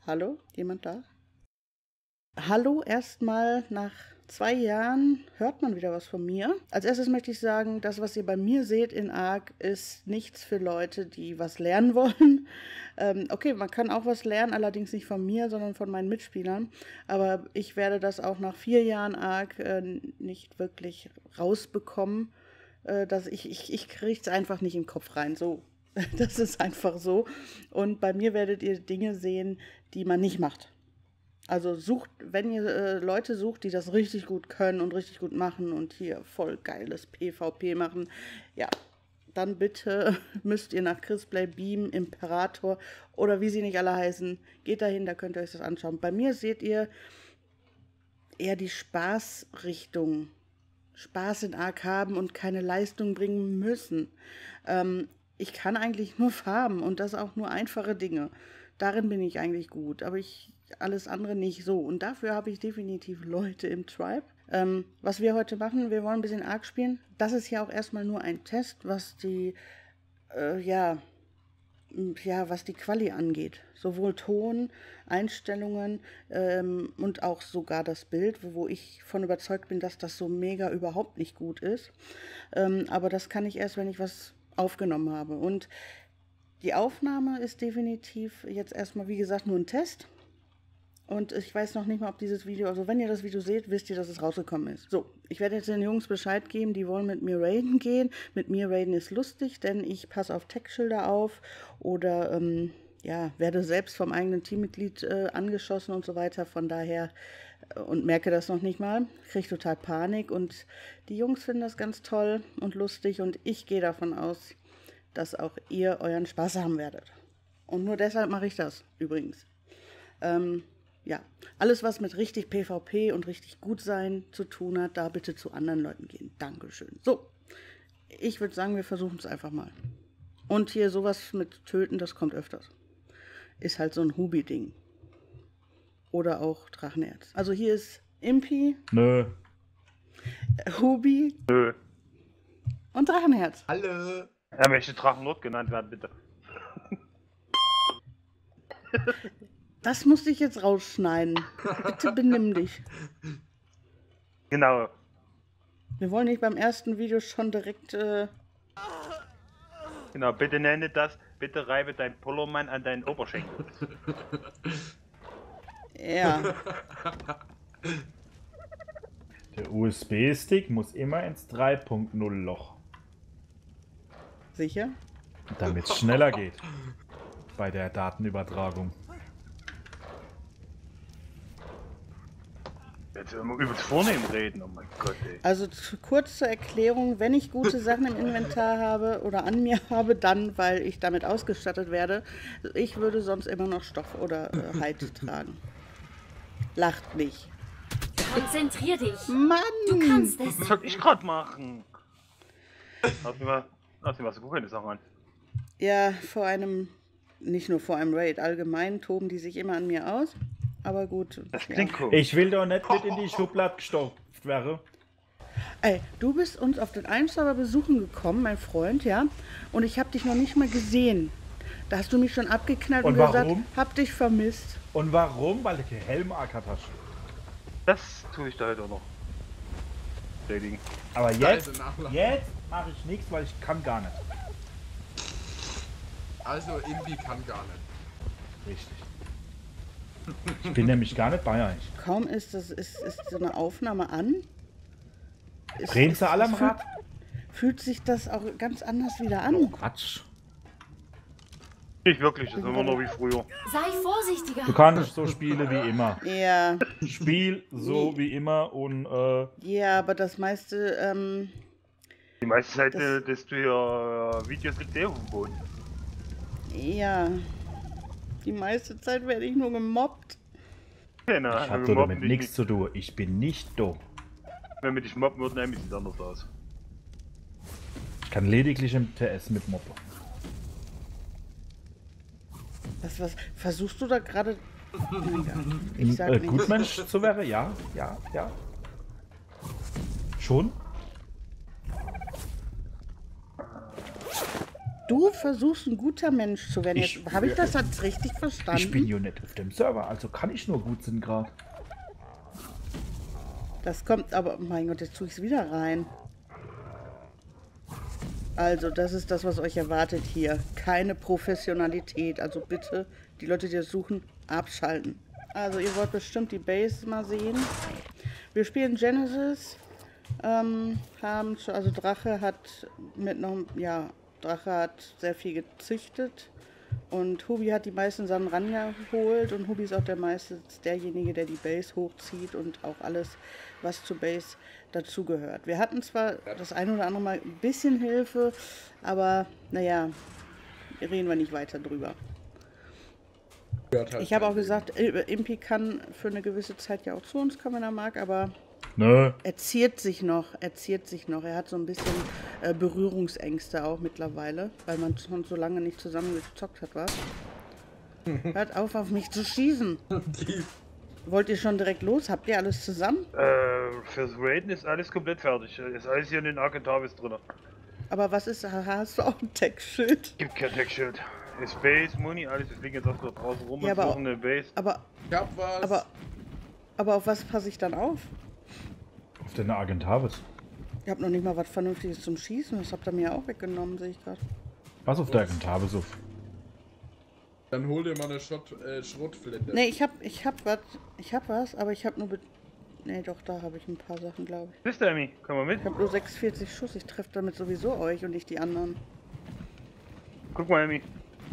Hallo? Jemand da? Hallo, erstmal nach 2 Jahren hört man wieder was von mir. Als erstes möchte ich sagen, das, was ihr bei mir seht in Ark, ist nichts für Leute, die was lernen wollen. Okay, man kann auch was lernen, allerdings nicht von mir, sondern von meinen Mitspielern. Aber ich werde das auch nach 4 Jahren Ark nicht wirklich rausbekommen. Ich kriege es einfach nicht im Kopf rein. So, das ist einfach so. Und bei mir werdet ihr Dinge sehen, die man nicht macht. Also sucht, wenn ihr Leute sucht, die das richtig gut können und richtig gut machen und hier voll geiles PvP machen, ja, dann bitte müsst ihr nach Chrisplay, Beam, Imperator oder wie sie nicht alle heißen, geht dahin, da könnt ihr euch das anschauen. Bei mir seht ihr eher die Spaßrichtung. Spaß in Ark haben und keine Leistung bringen müssen. Ich kann eigentlich nur farmen und das auch nur einfache Dinge. Darin bin ich eigentlich gut, aber alles andere nicht so. Und dafür habe ich definitiv Leute im Tribe. Was wir heute machen, wir wollen ein bisschen Ark spielen. Das ist ja auch erstmal nur ein Test, was die, was die Quali angeht. Sowohl Ton, Einstellungen und auch sogar das Bild, wo ich von überzeugt bin, dass das so mega überhaupt nicht gut ist. Aber das kann ich erst, wenn ich was aufgenommen habe. Und die Aufnahme ist definitiv jetzt erstmal, wie gesagt, nur ein Test. Und ich weiß noch nicht mal, ob dieses Video, also wenn ihr das Video seht, wisst ihr, dass es rausgekommen ist. So, ich werde jetzt den Jungs Bescheid geben, die wollen mit mir raiden gehen. Mit mir raiden ist lustig, denn ich passe auf Tech-Schilder auf oder werde selbst vom eigenen Teammitglied angeschossen und so weiter. Von daher, und merke das noch nicht mal, kriege total Panik. Und die Jungs finden das ganz toll und lustig und ich gehe davon aus, dass auch ihr euren Spaß haben werdet. Und nur deshalb mache ich das, übrigens. Alles, was mit richtig PvP und richtig gut sein zu tun hat, da bitte zu anderen Leuten gehen. Dankeschön. So, ich würde sagen, wir versuchen es einfach mal. Und hier sowas mit Töten, das kommt öfters. Ist halt so ein Hubi-Ding. Oder auch Drachenerz. Also hier ist Impi. Nö. Hubi. Nö. Und Drachenherz. Hallo. Er möchte Drachenlord genannt werden, bitte. Das musste ich jetzt rausschneiden. Bitte benimm dich. Genau. Wir wollen nicht beim ersten Video schon direkt... Genau, bitte nenne das, bitte reibe dein Pullermann an deinen Oberschenkel. Ja. Der USB-Stick muss immer ins 3.0 Loch, Sicher? damit es schneller geht bei der Datenübertragung. Jetzt immer über das Vornehmen reden, oh mein Gott, ey. Also kurz zur Erklärung, wenn ich gute Sachen im Inventar habe oder an mir habe, dann, weil ich damit ausgestattet werde. Ich würde sonst immer noch Stoff oder Hide tragen. Lacht nicht. Konzentrier dich. Mann! Du kannst es. Was soll ich gerade machen? Lass mir was so gute Sachen an. Ja, nicht nur vor einem Raid, allgemein toben die sich immer an mir aus. Aber gut. Das ja. klingt cool. Ich will doch nicht mit in die Schublade gestopft werden. Ey, du bist uns auf den einen Server besuchen gekommen, mein Freund, ja? Und ich habe dich noch nicht mal gesehen. Da hast du mich schon abgeknallt und gesagt, warum? hab dich vermisst. Und warum? Weil du Helm-Ackert hast. Das tue ich da heute auch noch. Bestätigen. Aber jetzt Also nachladen. mache ich nichts, weil ich kann gar nicht. Also Imbi kann gar nicht. Richtig. Ich bin nämlich gar nicht bei euch. Kaum ist so eine Aufnahme an. Drehen sie alle am Rad? Fühlt sich das auch ganz anders wieder an. Oh, Quatsch. Nicht wirklich, das ist immer noch wie früher. Sei vorsichtiger. Du kannst so spielen wie immer. Ja, Spiel so wie immer und ja, aber das meiste, Die meiste Zeit, dass du ja Videos mit der Boden. ja, die meiste Zeit werde ich nur gemobbt. Genau, ich habe damit nichts zu tun. Ich bin nicht da. Wenn wir dich mobben würden, dann sieht es anders aus. Ich kann lediglich im TS mit Moppe. Was versuchst du da gerade? Ich sag nichts. Gutmensch zu werden? Ja. Schon? du versuchst ein guter Mensch zu werden. Ich- Jetzt habe ich das jetzt richtig verstanden. Ich bin ja nicht auf dem Server, also kann ich nur gut sind gerade. Das kommt aber, mein Gott, jetzt tue ich es wieder rein. Also, das ist das, was euch erwartet hier. Keine Professionalität. Also bitte, die Leute, die das suchen, abschalten. Also, ihr wollt bestimmt die Base mal sehen. Wir spielen Genesis. Also Drache hat Drache hat sehr viel gezüchtet. Und Hubi hat die meisten Sachen rangeholt und Hubi ist auch derjenige, der die Base hochzieht und auch alles, was zur Base dazugehört. Wir hatten zwar das ein oder andere Mal ein bisschen Hilfe, aber naja, reden wir nicht weiter drüber. Ich habe auch gesagt, Impi kann für eine gewisse Zeit ja auch zu uns kommen, wenn er mag, aber Nö. er ziert sich noch. Er hat so ein bisschen Berührungsängste auch mittlerweile, weil man schon so lange nicht zusammen gezockt hat, was? Hört auf mich zu schießen. Wollt ihr schon direkt los? Habt ihr alles zusammen? Fürs Raiden ist alles komplett fertig. Ist alles hier in den Arcentavis drin. Aber was ist, hast du auch ein Tech-Schild? Gibt kein Tech-Schild. Ist Base, Muni, alles. Wir liegen jetzt auch so draußen rum Ja, und aber suchen eine Base. Ich hab was. Aber auf was passe ich dann auf? Auf den Argentavis. Ich habe noch nicht mal was Vernünftiges zum Schießen. Das habt ihr mir auch weggenommen, sehe ich gerade. Was auf der Argentavis auf? Dann hol dir mal eine Schrotflinte. Nee, ich hab was, aber ich habe nur... Nee, doch, da habe ich ein paar Sachen, glaube ich. Bist du, Emmy? Komm mal mit. Ich habe nur 46 Schuss. Ich treffe damit sowieso euch und nicht die anderen. Guck mal, Emmy.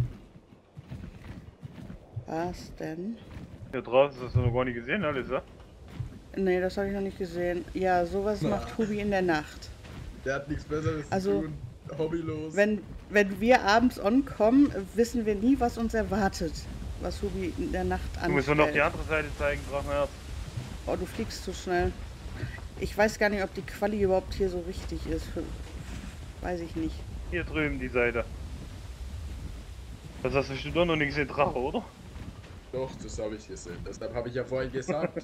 Was denn? Hier draußen hast du noch gar nicht gesehen, alles, ja? Nee, das habe ich noch nicht gesehen. Ja, sowas macht Hubi in der Nacht. Der hat nichts Besseres Also, zu tun. Hobbylos. Wenn wir abends onkommen, wissen wir nie, was uns erwartet. Was Hubi in der Nacht anstellt. Du musst mir noch die andere Seite zeigen, Drachenherz. Oh, du fliegst zu schnell. Ich weiß gar nicht, ob die Quali überhaupt hier so richtig ist. Weiß ich nicht. Hier drüben die Seite. Das hast du bestimmt auch noch nicht gesehen, Drache, oder? Doch, das habe ich gesehen. Deshalb habe ich ja vorhin gesagt.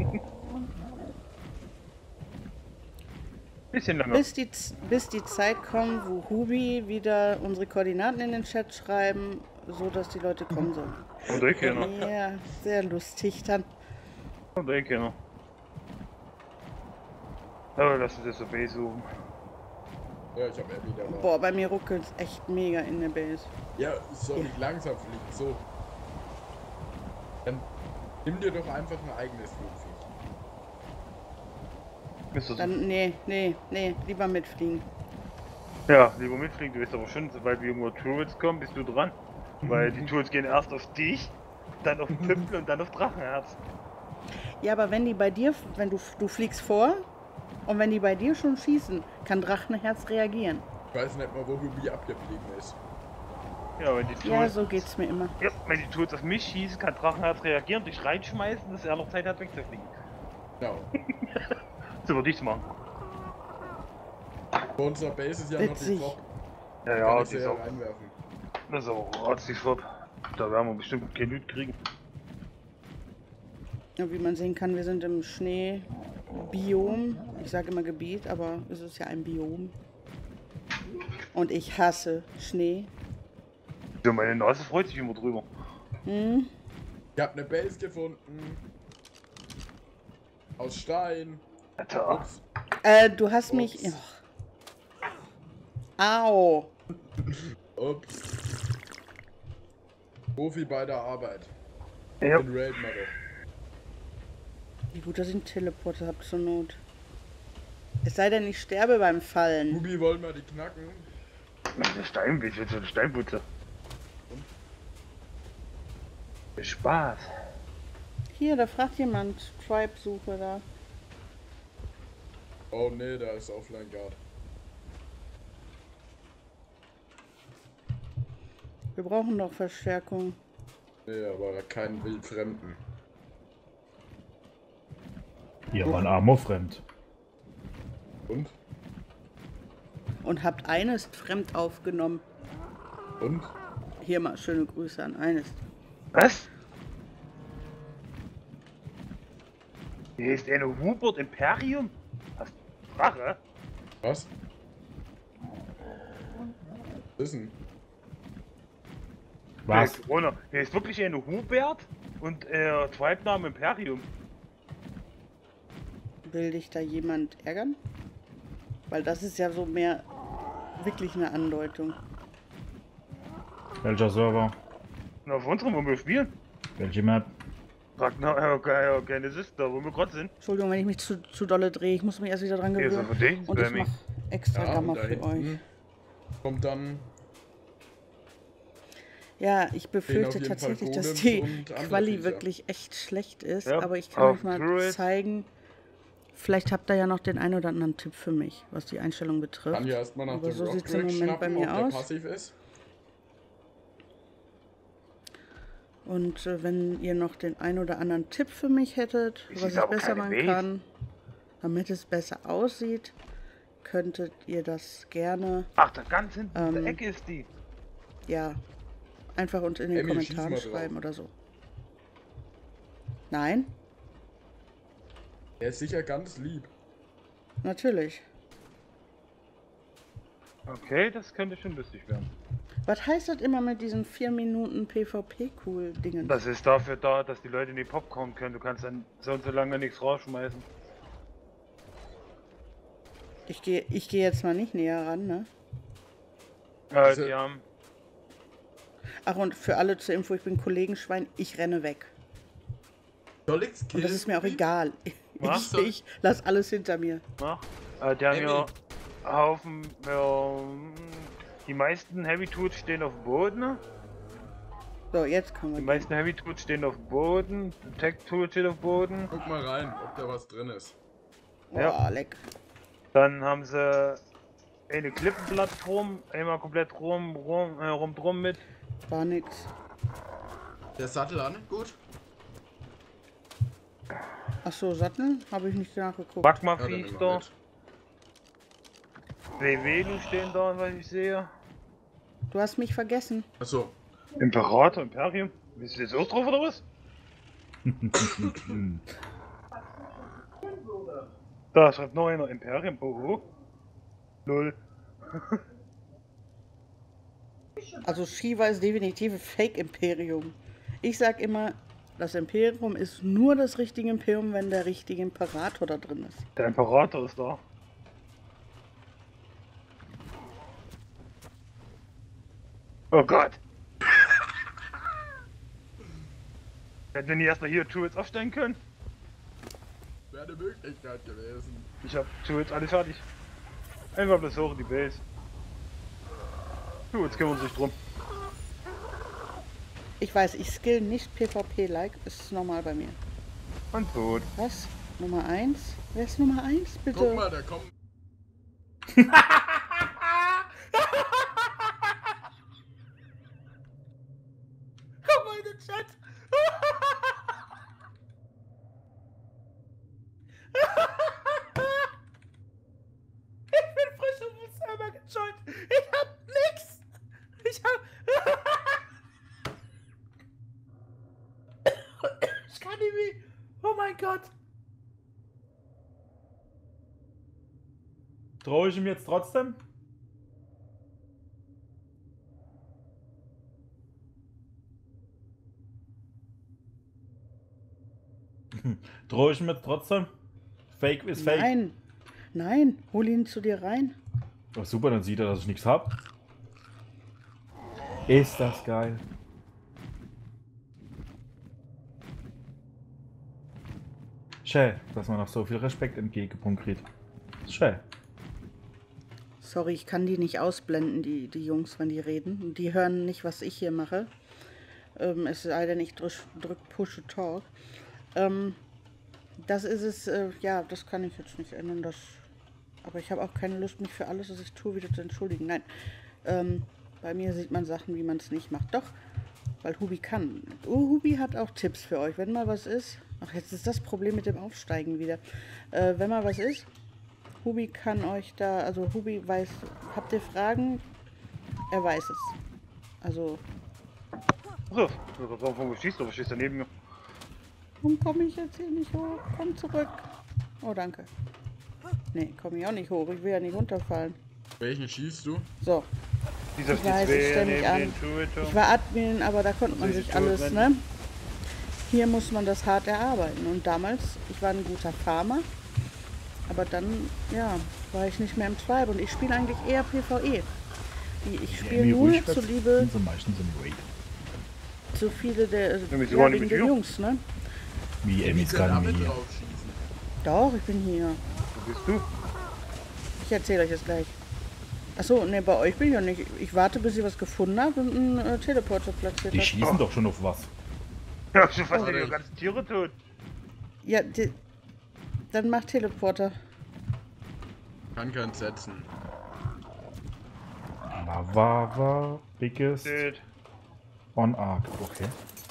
Bisschen länger. Bis die Zeit kommt, wo Hubi wieder unsere Koordinaten in den Chat schreiben, so dass die Leute kommen sollen. Und ich noch. Ja, sehr lustig dann. Und ich noch. Aber lass uns jetzt so Base suchen. Ja, ich habe ja wieder mal. Boah, bei mir ruckelt es echt mega in der Base. Ja, soll ich langsam fliegen? So. Dann nimm dir doch einfach ein eigenes Flugvieh. Ist das Dann, nee, lieber mitfliegen. ja, lieber mitfliegen, du wirst aber schon, sobald wir irgendwo Turrets kommen, bist du dran. Weil die Turrets gehen erst auf dich, dann auf Tümpel und dann auf Drachenherz. Ja, aber wenn die bei dir, wenn du fliegst vor und wenn die bei dir schon schießen, kann Drachenherz reagieren. Ich weiß nicht mal, wo Hubi abgeblieben ist. Ja, wenn die Turrets, Ja, so geht's mir immer. ja, wenn die Turrets auf mich schießen, kann Drachenherz reagieren, dich reinschmeißen, dass er noch Zeit hat wegzufliegen. Genau. So würde ich's machen. Bei unserer Base ist ja noch die Witzig. Frau. Ja, Kann ja, ich die sie ist ja auch, reinwerfen. das ist auch ratzig flott. Da werden wir bestimmt kein Loot kriegen. Ja, wie man sehen kann, wir sind im Schneebiom. Ich sage immer Gebiet, aber es ist ja ein Biom. Und ich hasse Schnee. So, meine Nase freut sich immer drüber. Hm? Ich habe eine Base gefunden. Aus Stein. Alter. Ups. Du hast mich... Ups. Oh. Au. Ups. Profi bei der Arbeit. Ja. Den Raid mal doch. Wie gut, dass ich einen Teleporter habe zur Not. Es sei denn, ich sterbe beim Fallen. Hubi, wollen wir die knacken? Der Steinwitz, jetzt so eine Steinputze. Spaß. Hier, da fragt jemand. Tribe-Suche da. Oh ne, da ist Offline Guard. Wir brauchen noch Verstärkung. Nee, aber keinen Wildfremden. Hier war ein Armor-Fremd. Und? Und habt Einest fremd aufgenommen. Und? Hier mal schöne Grüße an Einest. Was? Hier ist eine Hubert Imperium? Was? Drache? Was? Was ist denn? Was? Corona. Der ist wirklich eine Hubert und Tribe-Name Imperium. Will dich da jemand ärgern? Weil das ist ja so mehr wirklich eine Andeutung. Welcher Server? Na, auf unserem, wo wir spielen. Welche Map? Ragnar, Genesis, da wo wir gerade sind. Entschuldigung, wenn ich mich zu dolle drehe. Ich muss mich erst wieder dran Hier ist gewöhnen. einfach dich, Und ich Sammy. mache extra Ja, Gamma und da für euch. hinten kommt dann Ja, ich auf befürchte jeden Fall tatsächlich, dass Golems die und andere Quali Viecher. wirklich echt schlecht ist. Ja, Aber ich kann auf euch mal Druid. zeigen. Vielleicht habt ihr ja noch den einen oder anderen Tipp für mich, was die Einstellung betrifft. kann ja erstmal nach Aber dem so sieht es im Rockdrake Moment bei schnappen, mir ob der aus. passiv ist. Und wenn ihr noch den einen oder anderen Tipp für mich hättet, Es was ist ich aber besser keine machen Base. kann, damit es besser aussieht, könntet ihr das gerne, Ach, da ganz hinten in der Ähm, Ecke ist die. ja, einfach unten in den Emmy, schieß Kommentaren mal drauf. schreiben oder so. Nein? Er ist sicher ganz lieb. Natürlich. Okay, das könnte schon lustig werden. Was heißt das immer mit diesen 4 Minuten PvP-Cool-Dingen? Das ist dafür da, dass die Leute nicht Popcorn können. Du kannst dann so und so lange nichts rausschmeißen. Ich geh jetzt mal nicht näher ran, ne? Also- Die haben. Ach, und für alle zur Info, ich bin Kollegenschwein, ich renne weg. Soll ich's Und killen? das ist mir auch egal. Was? Ich lass alles hinter mir. Na? Die haben Emmy. ja Haufen. Die meisten Heavy Tools stehen auf dem Boden. Ne? So, jetzt kommen wir. Die meisten Heavy Tools stehen auf dem Boden. Tech Tool steht auf dem Boden. Guck mal rein, ob da was drin ist. Ja. Oh, leck. Dann haben sie eine Klippenplattform, einmal komplett drum mit. War nix. Der Sattel an, gut. Ach so, Sattel? Habe ich nicht nachgeguckt. Ja, dann Magma-Viech immer da. mit. WWlu stehen da, was ich sehe. Du hast mich vergessen. Achso, Imperator, Imperium. Bist du jetzt auch drauf oder was? Da schreibt noch einer Imperium. Oh, Null. Also Shiva ist definitiv ein Fake-Imperium. Ich sag immer, das Imperium ist nur das richtige Imperium, wenn der richtige Imperator da drin ist. Der Imperator ist da. Oh Gott. Hätten wir nicht erstmal hier Tools aufstellen können? wäre eine Möglichkeit gewesen. Ich hab Tools alles fertig. Einfach bloß hoch in die Base. Tools kümmern sich drum. Ich weiß, ich skill nicht PvP-like, ist normal bei mir. Und tot. Was? Nummer 1? Wer ist Nummer 1, bitte? Guck mal, da kommt. Guck mal in den Chat! Ich bin frisch auf dem Server gejoint. Ich hab nix. Ich hab... Ich kann nicht mehr. Oh mein Gott. Traue ich ihm jetzt trotzdem? Traue ich ihm jetzt trotzdem? Fake ist fake. Nein. Nein, hol ihn zu dir rein. Oh, super, dann sieht er, dass ich nichts hab. Ist das geil. Schön, dass man noch so viel Respekt entgegengebracht kriegt. Schön. Sorry, ich kann die nicht ausblenden, die Jungs, wenn die reden. Und die hören nicht, was ich hier mache. Es sei denn, ich drück Push to Talk. Das ist es, ja, das kann ich jetzt nicht ändern. Aber ich habe auch keine Lust, mich für alles, was ich tue, wieder zu entschuldigen. Nein, bei mir sieht man Sachen, wie man es nicht macht. Doch, weil Hubi kann. Hubi hat auch Tipps für euch. Wenn mal was ist, ach, jetzt ist das Problem mit dem Aufsteigen wieder. Wenn mal was ist, Hubi kann euch da, also Hubi weiß, habt ihr Fragen? Er weiß es. Also, Achso, wo schießt du? Was schießt da neben mir? warum komme ich jetzt hier nicht hoch? Komm zurück. Oh, danke. Nee, komme ich auch nicht hoch. Ich will ja nicht runterfallen. Welchen schießt du? So, Dieser Ich weiß, ich stell mich an. Ich war Admin, aber da konnte man Also sich die alles, Turret- ne? Hier muss man das hart erarbeiten. Und damals, ich war ein guter Farmer, aber dann, ja, war ich nicht mehr im Tribe. Und ich spiele eigentlich eher PvE. Ich spiele nur zuliebe So meistens im Raid. zu viele der, mit ja, mit wegen der Jungs. Jungs, ne? Wie Wie Emmys soll gerade damit hier. drauf schießen? Doch, ich bin hier. Wo bist du? Ich erzähle euch das gleich. Achso, ne, bei euch bin ich ja nicht. Ich warte, bis ihr was gefunden habt und einen Teleporter platziert Die habt. schießen doch schon auf was. Ja, schon fast Oh, die nee. ganzen Tiere tot. Ja, dann macht Teleporter. Kann keinen setzen. Lava biggest Tot. on Arc. Okay.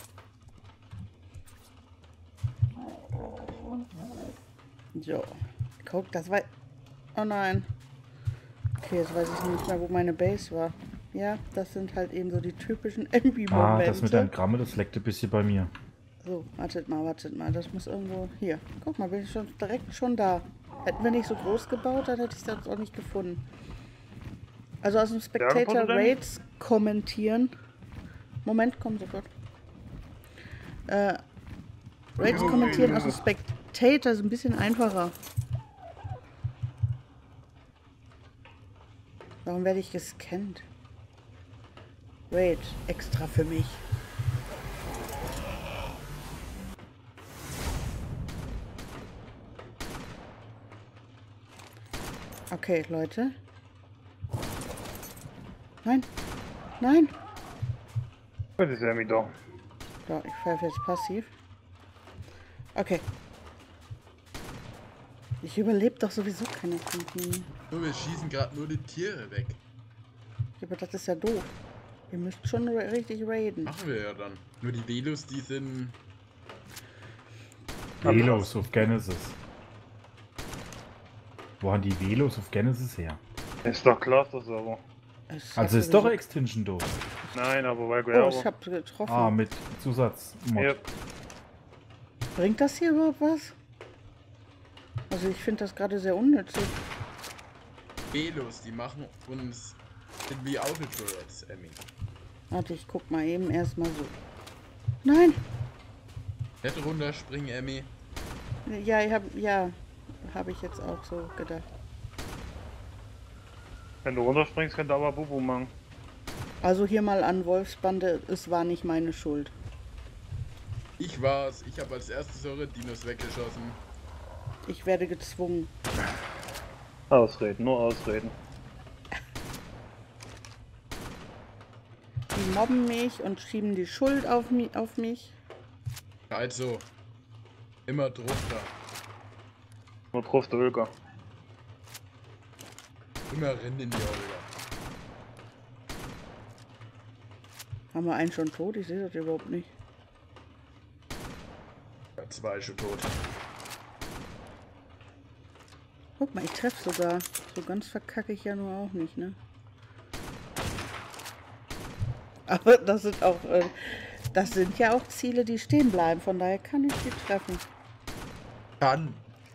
So. Guck, das war. Oh nein. Okay, jetzt weiß ich nicht mehr, wo meine Base war. Ja, das sind halt eben so die typischen MB-Momente. Ah, das mit deinem Gramme, das leckt ein bisschen bei mir. So, wartet mal. Das muss irgendwo. Hier. Guck mal, bin ich schon direkt schon da. Hätten wir nicht so groß gebaut, dann hätte ich das auch nicht gefunden. Also aus dem Spectator Portal Raids kommentieren. Moment, komm sofort. Raids kommentieren aus dem Spectator ist ein bisschen einfacher. Warum werde ich gescannt? Raid, extra für mich. Okay, Leute. Nein. Nein. Das ist ja mit da. So, ich pfeife jetzt passiv. Okay. Ich überlebe doch sowieso keine 5 Minuten. Nur wir schießen gerade nur die Tiere weg. Aber das ist ja doof. Ihr müsst schon richtig raiden. Machen wir ja dann. Nur die Velos, die sind. Velos auf Genesis. Wo haben die Velos auf Genesis her? Ist doch klar, das aber. Also ist doch Extinction doof. Nein, aber weil Oh, ich hab getroffen. Ah, mit Zusatz. Ja. Bringt das hier überhaupt was? Also ich finde das gerade sehr unnützlich. Velos, die machen uns. Sind wie Autoturrets, Emmy. Warte, ich guck mal eben erstmal so. Nein! Nicht runterspringen, Emmy. Ja, habe ich jetzt auch so gedacht. Wenn du runterspringst, könnte aber Bubu machen. Also hier mal an Wolfsbande, es war nicht meine Schuld. Ich war's. Ich habe als erstes eure Dinos weggeschossen. Ich werde gezwungen. Ausreden, nur ausreden. Die mobben mich und schieben die Schuld auf mich. Also. Immer Druck da. Nur drauf der Ölger. Immer rennen in die Olga. Haben wir einen schon tot? Ich sehe das überhaupt nicht. Ja, 2 schon tot. Guck mal, ich treffe sogar. So ganz verkacke ich ja nur auch nicht, ne? Aber das sind auch, das sind ja auch Ziele, die stehen bleiben. Von daher kann ich die treffen. Kann.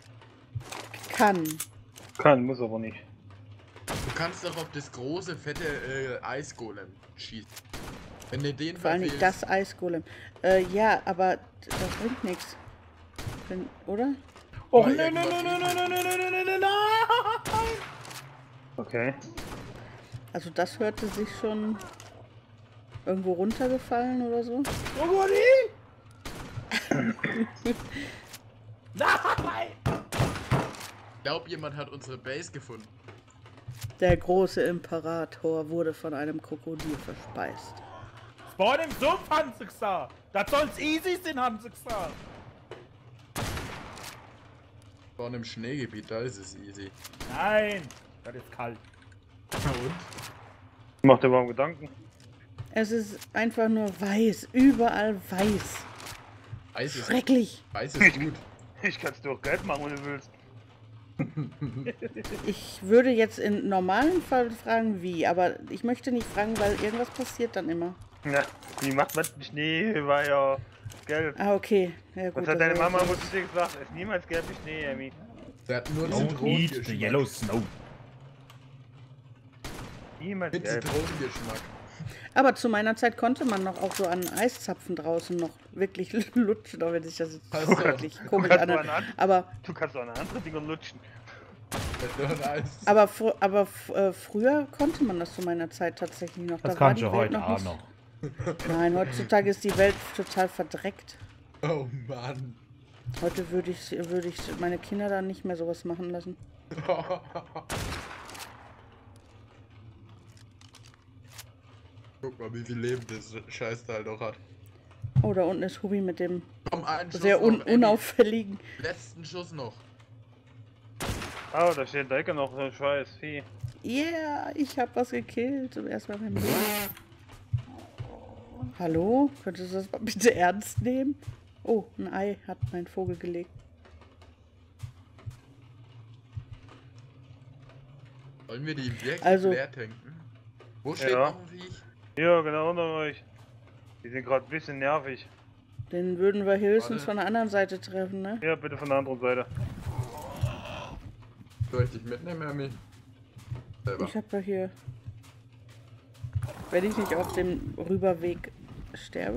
Kann, muss aber nicht. Du kannst doch auf das große, fette Eisgolem schießen. Wenn du den Vor allem verfehlst- das Eisgolem. Ja, aber das bringt nichts. Oder? Oh, Weil nein, nein, irgendwas nein, nein, nein, nein, nein, nein, nein, nein, nein. Okay. Also das hörte sich schon irgendwo runtergefallen oder so. Oh, Gott, nein! Ich glaube, jemand hat unsere Base gefunden. Der große Imperator wurde von einem Krokodil verspeist. Spawn im Sumpf, haben sie gesagt. Das soll's easy sein, haben sie gesagt. Vorne im Schneegebiet, da ist es easy. Nein, das ist kalt. Na und? Mach dir warm Gedanken. Es ist einfach nur weiß. Überall weiß. Eis ist, Schrecklich. Eis ist gut. Ich kann's dir auch Geld machen, wenn du willst. Ich würde jetzt im normalen Fall fragen, wie. Aber ich möchte nicht fragen, weil irgendwas passiert dann immer. Ja, wie macht man Schnee? War ja gelb. Ah, okay. Ja, gut, Was hat das deine war Mama jetzt- muss ich dir gesagt? Es ist niemals gelb wie Schnee, Emmy. Der hat nur Don't eat the Zitronengeschmack. yellow snow. Niemals Mit gelb. Zitronengeschmack. Aber zu meiner Zeit konnte man noch auch so an Eiszapfen draußen noch wirklich lutschen, auch wenn sich das jetzt Also, wirklich komisch kannst du anhört. an- Aber, Du kannst auch an andere Dinger lutschen. Wenn du ein Eis. aber früher konnte man das zu meiner Zeit tatsächlich noch. Das Da war kannst die du Welt heute auch nicht- noch. Nein, heutzutage ist die Welt total verdreckt. Oh Mann. Heute würde ich meine Kinder da nicht mehr sowas machen lassen. Guck mal, wie viel Leben das Scheißteil doch hat. Oh, da unten ist Hubi mit dem Komm, einen Schuss sehr noch, Emmy. unauffälligen. Letzten Schuss noch. Oh, da steht in der Ecke noch so ein scheiß Vieh. Yeah, ich hab was gekillt. Zum ersten Mal in meinem Leben. Hallo? Könntest du das mal bitte ernst nehmen? Oh, ein Ei hat mein Vogel gelegt. Wollen wir die wirklich Also- leer tanken? Wo steht Ja. noch ein Viech? Ja, genau unter euch. Die sind gerade ein bisschen nervig. Den würden wir höchstens Warte. von der anderen Seite treffen, ne? Ja, bitte von der anderen Seite. Soll ich dich mitnehmen, Emmy? Selber. Ich hab ja hier... Wenn ich nicht auf dem Rüberweg sterbe...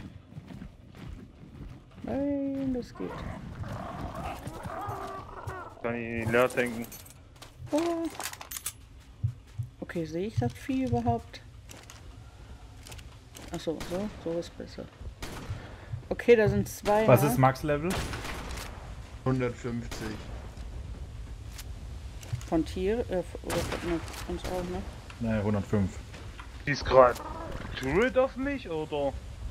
Nein, das geht. Kann ich nicht leer denken. Oh. Okay, sehe ich das Vieh überhaupt? Achso, so ist besser. Okay, da sind zwei. Was ne? ist Max-Level? 150. Von Tier, oder von uns auch, ne? Ne, 105. Die ist gerade Turret auf mich, oder?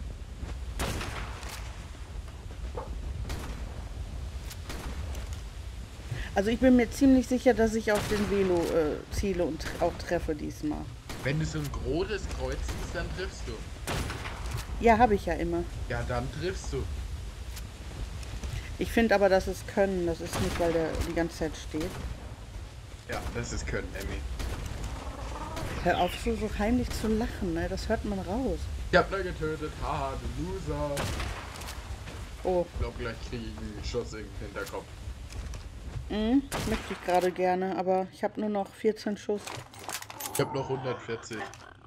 Also ich bin mir ziemlich sicher, dass ich auf den Velo ziele und auch treffe diesmal. Wenn du so ein großes Kreuz siehst, dann triffst du. Ja, habe ich ja immer. Ja, dann triffst du. Ich finde aber, dass es können. Das ist nicht, weil der die ganze Zeit steht. Ja, das ist Können, Emmy. Hör auf, so heimlich zu lachen, ne? Das hört man raus. Ich hab nur getötet. Haha, du Loser. Oh, Ich glaub, gleich kriege ich einen Schuss im Hinterkopf. möchte ich gerade gerne, aber ich habe nur noch 14 Schuss. Ich hab noch 140.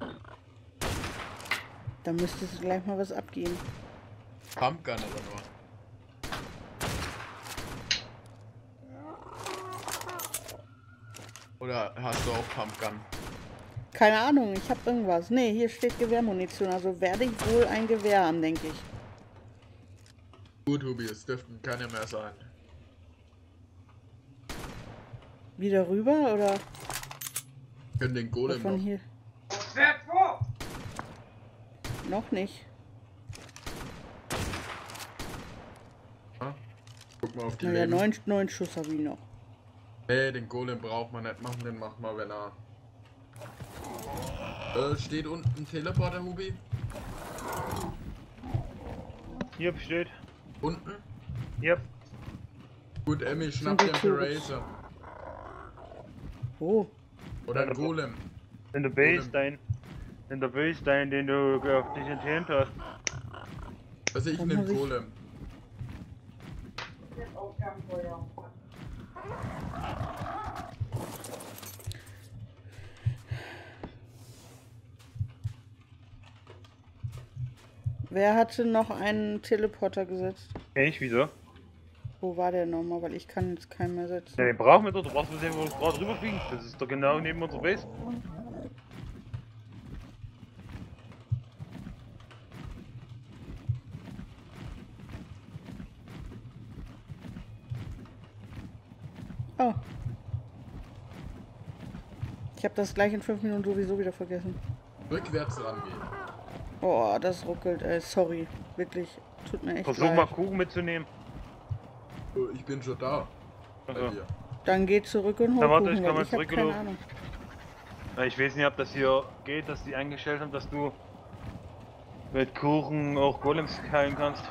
Da müsste es gleich mal was abgehen. Pumpgun aber nur. Oder hast du auch Pumpgun? Keine Ahnung, ich habe irgendwas. Nee, hier steht Gewehrmunition, also werde ich wohl ein Gewehr haben, denke ich. Gut, Hubi, es dürften keine mehr sein. Wieder rüber oder Können den Golem von noch. hier? Noch nicht. Ja? Guck mal auf die Naja, Leben. 9 Schuss habe ich noch. Nee, den Golem braucht man nicht machen, den macht man, wenn er... steht unten ein Teleporter, Hubi? Hier steht. Unten? Yep. Gut, Emmy, schnapp die den Turrets. Razor. Oh, Oder ein Golem. In der Baseline. In der Baseline, den du auf dich enthemmt hast. Also ich Dann nehm muss ich- Golem. wer hatte noch einen Teleporter gesetzt? Ich, wieso? Wo war der nochmal? Weil ich kann jetzt keinen mehr setzen. Ja, den brauchen wir doch. Du brauchst nur sehen, wo wir gerade rüberfliegen. Das ist doch genau neben unserer Base. Oh. Ich habe das gleich in 5 Minuten sowieso wieder vergessen. Rückwärts rangehen. Oh, das ruckelt, ey. Sorry. Wirklich. Tut mir echt Versuch leid. mal Kuchen mitzunehmen. Oh, ich bin schon da. Bei Also, dir. Dann geht zurück und hoch. Na, warte, ich komm mal ich habe keine zurückgelaufen. Ahnung. ich weiß nicht, ob das hier geht, dass die eingestellt haben, dass du mit Kuchen auch Golems heilen kannst.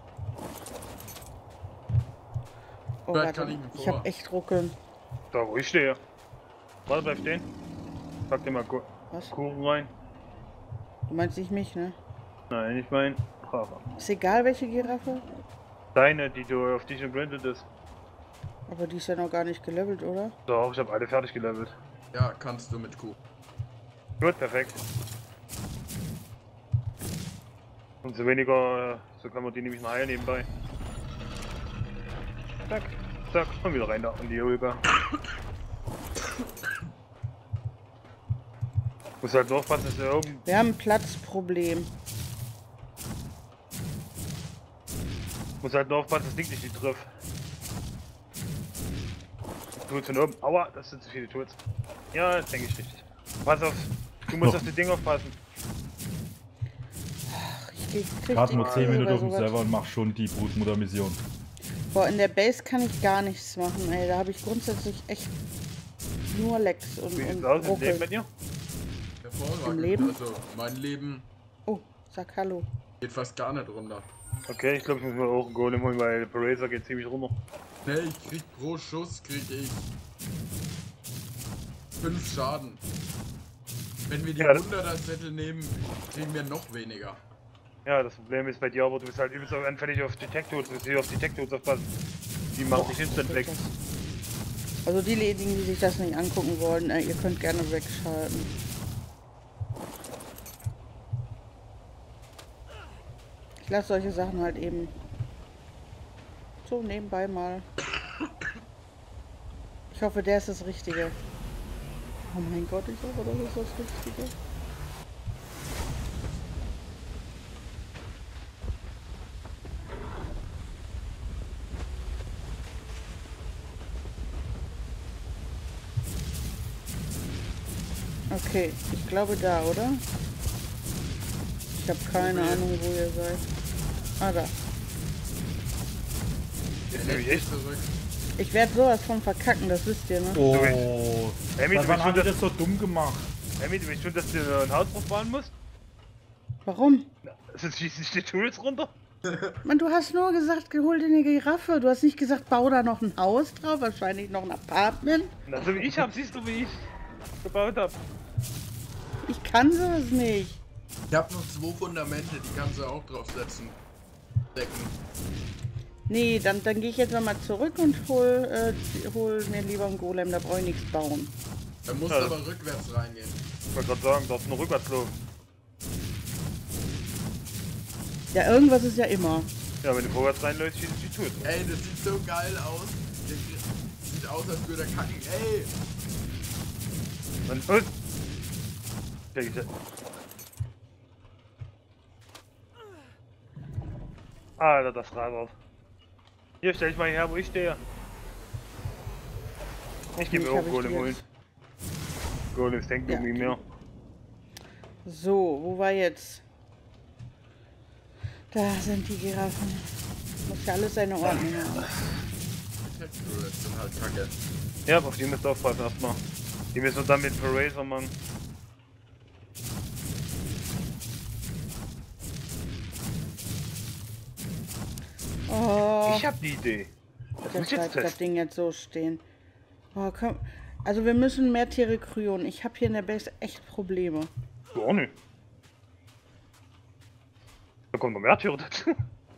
Oh, Vielleicht warte. kann ich ihn Ich vor. habe echt ruckeln. Da, wo ich stehe. Warte, bleib stehen. Pack dir mal Was? Kuchen rein. Du meinst nicht mich, ne? Nein, ich mein Brava. Ist egal, welche Giraffe. Deine, die du auf dich gebrandet ist. Aber die ist ja noch gar nicht gelevelt, oder? Doch, ich habe alle fertig gelevelt. Ja, kannst du mit Kuh. Gut, perfekt. Umso weniger, so kann man die nämlich nachher nebenbei. Zack, zack, und wieder rein da in die Olga. Muss halt nur aufpassen, dass er oben. Wir haben ein Platzproblem. Muss halt nur aufpassen, dass Ding dich nicht trifft. Tools von oben. Aua, das sind zu viele Tools. Ja, das denke ich richtig. Pass auf, du musst auf die Dinge aufpassen. Ich krieg Gerade die nur 10 Kurve Minuten bei auf dem sowas. Server und mach schon die Brutmutter-Mission. Boah, in der Base kann ich gar nichts machen, ey. Da habe ich grundsätzlich echt nur Lecks und Wie sieht's aus im Leben Ruckel. mit dir? Hervorragend. Im Leben? Also, mein Leben Oh, sag Hallo. geht fast gar nicht runter. Okay, ich glaube, ich muss mir auch einen Golem holen, weil der Parazer geht ziemlich runter. Ne, ich krieg pro Schuss krieg ich 5 Schaden. Wenn wir die Ja, 100er Sättel nehmen, kriegen wir noch weniger. Ja, das Problem ist bei dir aber, du bist halt übelst anfällig auf Detect-Tools, du musst hier auf Detect-Tools aufpassen. Die machen dich instant weg. Also diejenigen, die sich das nicht angucken wollen, ihr könnt gerne wegschalten. Ich lasse solche Sachen halt eben so nebenbei mal. Ich hoffe, der ist das Richtige. Oh mein Gott, ich hoffe, das ist das Richtige. Okay, ich glaube da, oder? Ich habe keine Ahnung, wo ihr seid. Ah, da. Ist nämlich echt. Zurück. Ich werde sowas von verkacken, das wisst ihr, ne? Oh, Emmy, du wann willst haben die schon, das so dumm gemacht? Emmy, du willst schon, dass du ein Haus draufbauen musst? Warum? Sonst schießen dich die Tools runter? Mann, du hast nur gesagt, hol dir eine Giraffe. Du hast nicht gesagt, bau da noch ein Haus drauf, wahrscheinlich noch ein Apartment. Na, so wie ich hab, siehst du, wie ich gebaut hab. Ich kann sowas nicht. Ich hab noch 2 Fundamente, die kannst du auch draufsetzen. Decken. Nee, dann gehe ich jetzt nochmal zurück und hol mir lieber einen Golem, da brauche ich nichts bauen. Da musst du Ja. aber rückwärts reingehen. Ich wollte gerade sagen, darfst nur rückwärts laufen. Ja, irgendwas ist ja immer. Ja, wenn du vorwärts reinläufst, schießen die Tools. Ey, das sieht so geil aus. Das sieht aus, als würde er kacken. Ey! Und check ich das. Alter, das Rad. Hier, stell ich mal her, wo ich stehe. Ich gebe mir Hab auch ich Golem die holen. jetzt. Golems denkt Ja, irgendwie mehr. So, wo war jetzt? Da sind die Giraffen. Muss ja alles seine Ordnung haben. Textuals sind halt kacke. Ja, aber auf die müsst ihr aufpassen erstmal. Die müssen wir dann mit Parazer machen. Oh, Ich hab die Idee. Das muss das ich jetzt bleibt das testen. Ding jetzt so stehen. Oh, komm. Also wir müssen mehr Tiere kryonen. Ich habe hier in der Base echt Probleme. Du auch nicht. Da kommen noch mehr Tiere dazu.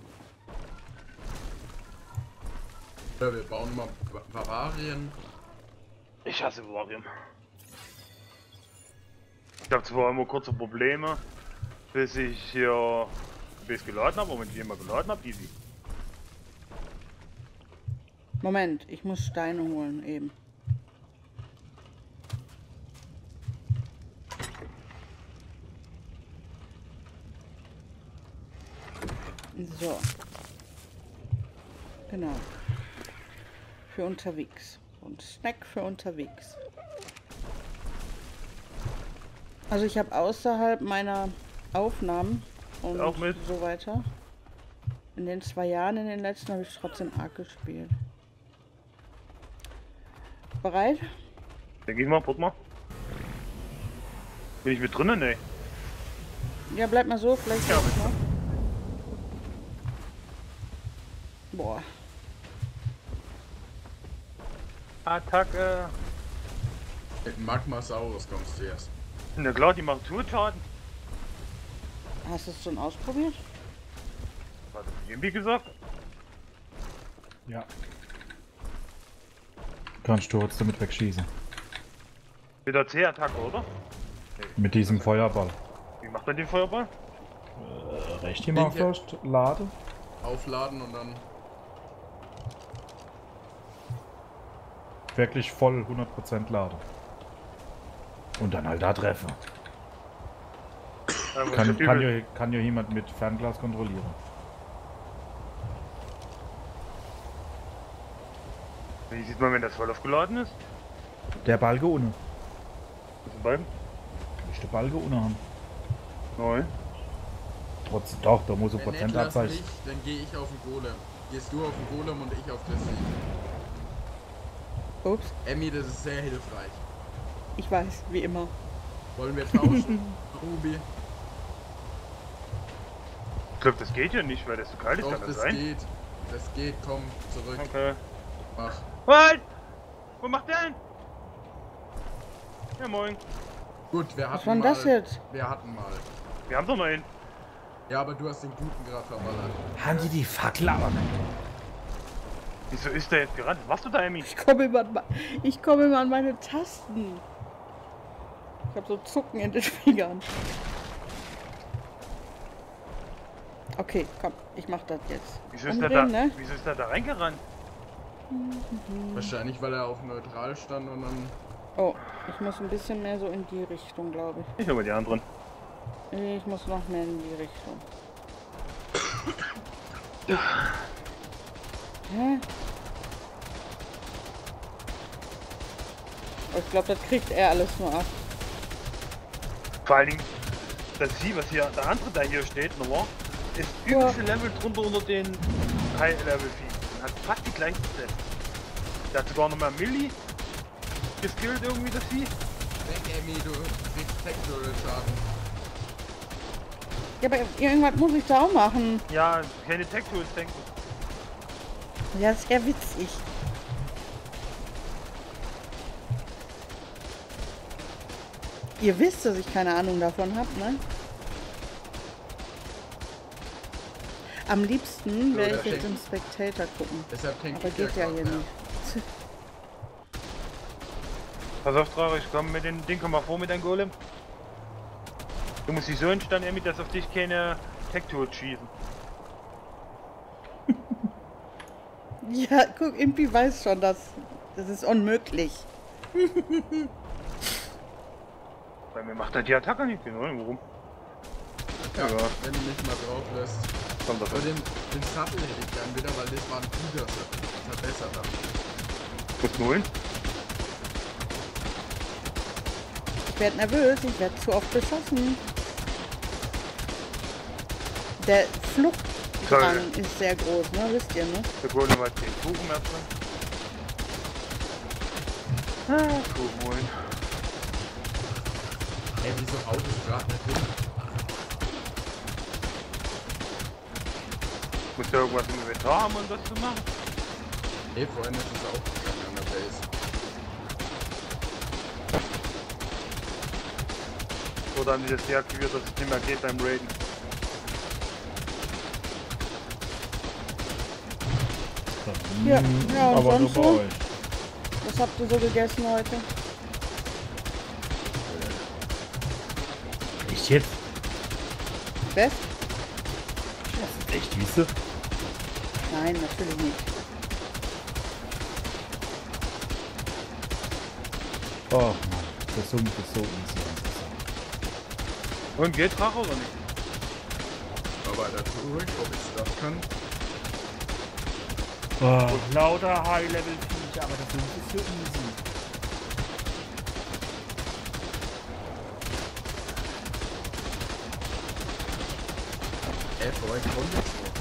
Ja, wir bauen mal Barbarien. Ich hasse Varium. Ich habe zwar immer kurze Probleme, bis ich hier bis geladen habe, aber wenn ich immer geladen habe, easy. Moment, ich muss Steine holen eben. So. Genau. Für unterwegs. Und Snack für unterwegs. Also ich habe außerhalb meiner Aufnahmen und Auch mit? so weiter. In den 2 Jahren, in den letzten, habe ich trotzdem Ark gespielt. Bereit? Denke ich mal, probier mal. Bin ich mit drinnen? Nee. Ja, bleib mal so, vielleicht Ja, geht's noch. Boah. Attacke. Mit Magmasaurus kommst du erst. Na klar, die machen Toolschaden. Hast du es schon ausprobiert? Was hat Jimmy gesagt? Ja. Kannst du jetzt damit wegschießen. Mit der C-Attacke, oder? Mit diesem Feuerball. Wie macht man den Feuerball? Recht die Marktfürst, lade. Aufladen und dann. Wirklich voll 100% lade. Und dann halt da treffen. Kann ja jemand mit Fernglas kontrollieren. Wie sieht man, wenn das voll aufgeladen ist? Der Balge ohne. Was ist beiden? Ich der Balge ohne haben. Nein. Trotzdem doch, da muss ein Wenn Prozent nicht, lass abzeichnen. mich, dann gehe ich auf den Golem. Gehst du auf den Golem und ich auf das Sieg. Ups, Emmy, das ist sehr hilfreich. ich weiß, wie immer. Wollen wir tauschen, Ruby? Ich glaube, das geht ja nicht, weil das so kalt ist. Doch, Kann das das sein? geht. Das geht, komm, zurück. Okay. Mach. Halt! Wo macht der denn? Ja, moin. Gut, wir hatten Was war denn mal. das jetzt? Wir hatten mal. Wir haben doch noch einen. Ja, aber du hast den guten gerade verballert. Haben die Fackel aber nicht. Wieso ist der jetzt gerannt? Was machst du da, Emmy? Ich komme immer an meine Tasten. Ich habe so Zucken in den Fingern. Okay, komm, ich mach das jetzt. Wieso ist der Umdrehen, da, wieso ist der da reingerannt? Wahrscheinlich, weil er auf neutral stand und dann. Oh, ich muss ein bisschen mehr so in die Richtung, glaube ich. Ich aber die anderen. Ich muss noch mehr in die Richtung. Hä? Oh, ich glaube, das kriegt er alles nur ab. Vor allen Dingen, das Vieh, was hier, der andere, der hier steht, nochmal, ist übelste Level drunter unter den High-Level-Vieh. Und hat fast die gleichen Stats. Der hat sogar noch mal Milli geskillt irgendwie, das Vieh. Weg, Emmy, du kriegst Textural-Schaden. Ja, aber irgendwas muss ich da auch machen. Ja, keine Tech-Tools, denke ich. Ja, das ist ja witzig. Ihr wisst, dass ich keine Ahnung davon habe, ne? Am liebsten werde ich jetzt im Spectator gucken. Deshalb denke Aber ich geht ja hier grad, nicht. Pass auf, Trauer, ich komme mit dem Ding, komm mal vor mit deinem Golem. Du musst dich so entstanden, Emmy, dass auf dich keine Tech-Tools schießen. Ja, guck, Impi weiß schon, das ist unmöglich. Weil mir macht er die Attacke nicht, genau, warum? Ja, Ja. wenn du mich mal drauf lässt. Kommt das Aber den Sattel hätte ich gern wieder, weil das war ein guter verbesserter. Plus 0. Ich werde nervös, ich werde zu oft beschossen. Der Fluchtdrang ist sehr groß, ne? Wisst ihr, ne? Der Golem hat 10 Kuchen mehr drin. Kuchen holen. Ey, wieso haut es gerade nicht hin? Musst du irgendwas im Inventar haben, um das zu machen? Ey, vorhin ist es auch gegangen an der Base. Oder haben die das deaktiviert, dass es nicht mehr geht beim Raiden? Ja, und Aber nur sonst bei so? euch. Was habt ihr so gegessen heute? Ich jetzt? Was? Echt, wiese? Nein, natürlich nicht. Oh Mann, der Sumpf ist so easy. Und geht Drache oder nicht? Aber da zurück, ob ich das kann. Oh, lauter High-Level-Viecher, aber der Sumpf ist so easy. Ey, vorhin kommt jetzt noch.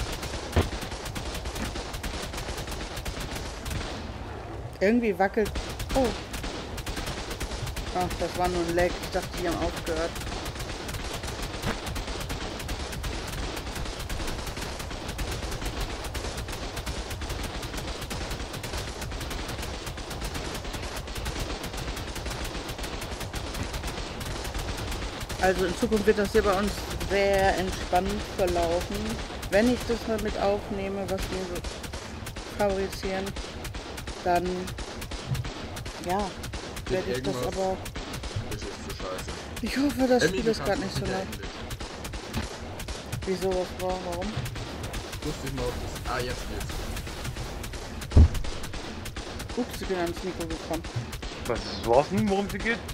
Irgendwie wackelt. Oh. Ach, das war nur ein Lag. Ich dachte, die haben aufgehört. Also in Zukunft wird das hier bei uns sehr entspannt verlaufen. Wenn ich das mal mit aufnehme, was wir so favorisieren, dann ja, werde ich das irgendwas? aber Das ist zu scheiße. Ich hoffe, das Emmy, Spiel du ist gerade kannst nicht so wieder laut. Englisch. Wieso, was war, warum? Wusste ich mal, ob das... Ah, jetzt geht's. Ups, ich bin ans Mikro gekommen. Was war's denn, worum sie geht?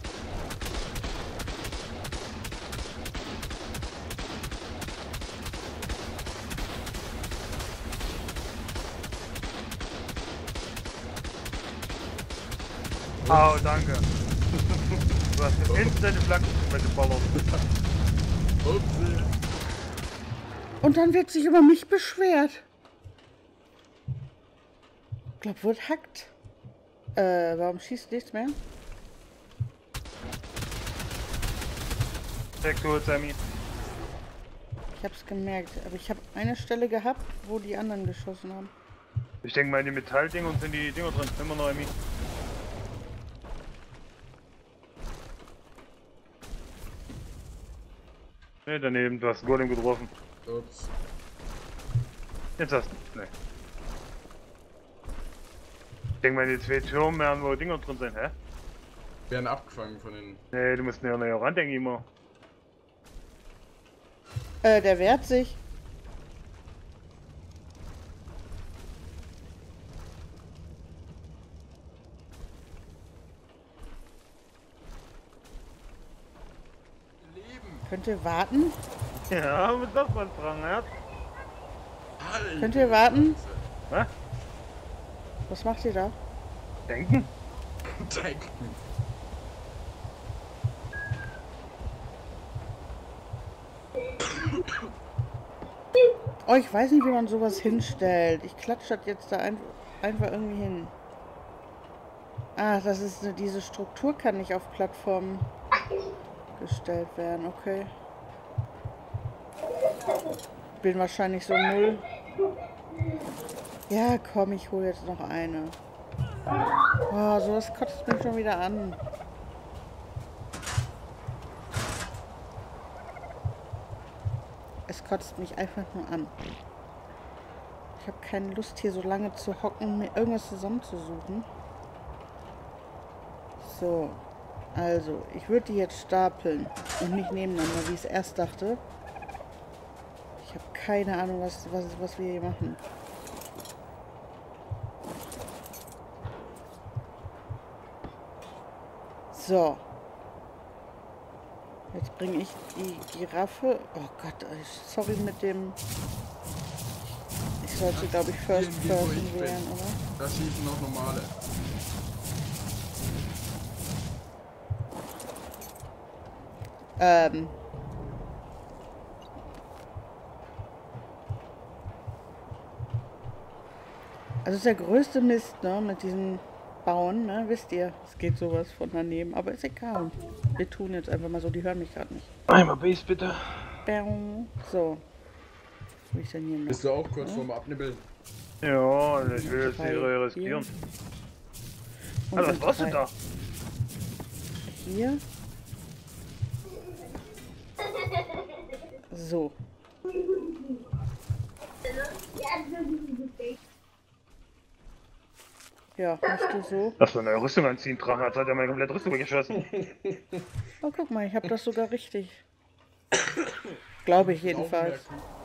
Au, danke. Du hast eine instant Flagge weggeballert. Upsi. Und dann wird sich über mich beschwert. Ich glaub, wurde hackt. Warum schießt nichts mehr? Check du, Sammy. Ich hab's gemerkt, aber ich habe eine Stelle gehabt, wo die anderen geschossen haben. Ich denke mal in die Metalldinger und sind die Dinger drin. Immer noch, Emmy. Ne, daneben, du hast einen Golem getroffen. Ups. Jetzt hast du. Ne. Ich denke mal in die zwei Türme werden wo Dinger drin sind, hä? Werden abgefangen von den... Ne, du musst näher ran, denke ich immer. Der wehrt sich. Leben. Könnt ihr warten? Ja, mit das was dran, ja? Alter. Könnt ihr warten? Was? Was macht ihr da? Denken? Denken. Oh, ich weiß nicht, wie man sowas hinstellt. Ich klatsche das jetzt da einfach irgendwie hin. Ah, das ist diese Struktur kann nicht auf Plattformen gestellt werden. Okay. Bin wahrscheinlich so 0. Ja, komm, ich hole jetzt noch eine. Oh, sowas kotzt mich schon wieder an. Es kotzt mich einfach nur an. Ich habe keine Lust, hier so lange zu hocken, mir irgendwas zusammenzusuchen. So, also, ich würde die jetzt stapeln und nicht nebeneinander, wie ich es erst dachte. Ich habe keine Ahnung, was wir hier machen. So. Jetzt bringe ich die Giraffe. Oh Gott, sorry mit dem. Ich sollte, glaube ich, First Hier, wo Person ich bin. wählen, oder? Da schießen noch normale. Also ist der größte Mist, ne, mit diesem Bauen, ne, wisst ihr, es geht sowas von daneben, aber ist egal. Wir tun jetzt einfach mal so, die hören mich gerade nicht. Einmal Base bitte. So. Was will ich denn hier noch? Bist du auch kurz vorm Abnibbeln? Ja, ich will jetzt Drei, hier riskieren. Und Alter, was warst du drei. da? Hier. So. Ja, machst du so. Lass mal eine Rüstung anziehen, Drachen. Jetzt hat er meine komplette Rüstung weggeschossen. Oh, guck mal, ich habe das sogar richtig. Glaube ich jedenfalls.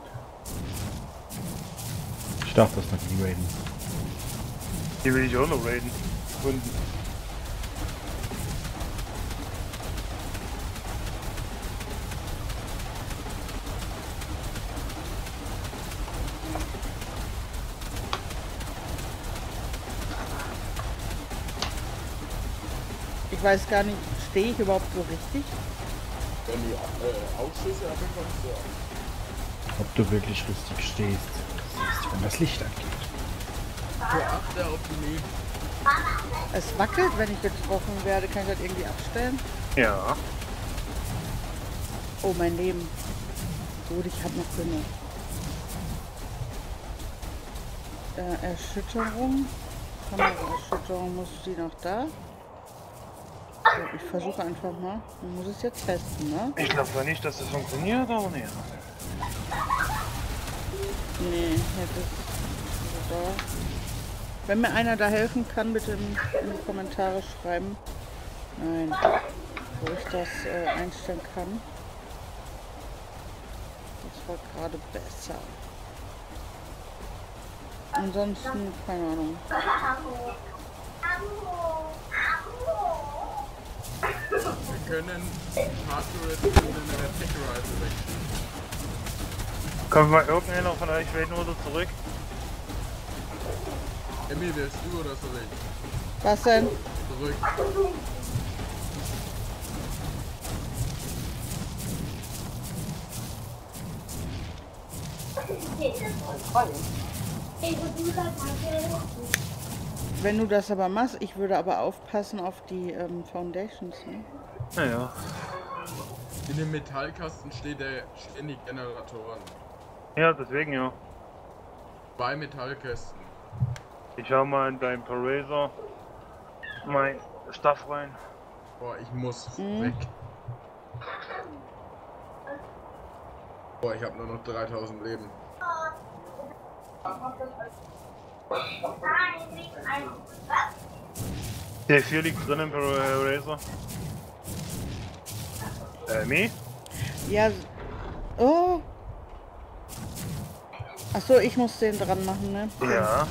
Ich darf das nicht raiden. Die will ich auch noch raiden. Und Ich weiß gar nicht, stehe ich überhaupt so richtig? Wenn du Ausschüsse abbekommst, ja. Ob du wirklich richtig stehst, siehst du, wenn das Licht angeht. Achte auf die Leben. Es wackelt, wenn ich getroffen werde. Kann ich das irgendwie abstellen? ja. Oh, mein Leben. Gut, ich habe noch genug. Erschütterung. Kameraerschütterung, muss die noch da? So, ich versuche einfach mal. Man muss es jetzt testen, ne? Ich glaube zwar nicht, dass das funktioniert, aber ne. Nee, jetzt ist so da. Wenn mir einer da helfen kann, bitte in die Kommentare schreiben. Nein. wo ich das einstellen kann. Das war gerade besser. Ansonsten, keine Ahnung. Wir können Hardware in der Attack Rifle wechseln. Kommt mal irgendeiner von euch wieder zurück? Emmy, willst du oder soll ich? Was denn? Zurück. Wenn du das aber machst, ich würde aber aufpassen auf die Foundations, ne? Naja. In dem Metallkasten stehen die Generatoren. Ja, deswegen ja. 2 Metallkästen. Ich schau mal in dein Parazer mein Stuff rein. Boah, ich muss weg. Boah, ich habe nur noch 3000 Leben. Der 4 liegt drin im Parazer. Me? Ja. Oh. Achso, ich muss den dran machen, ne? Ja.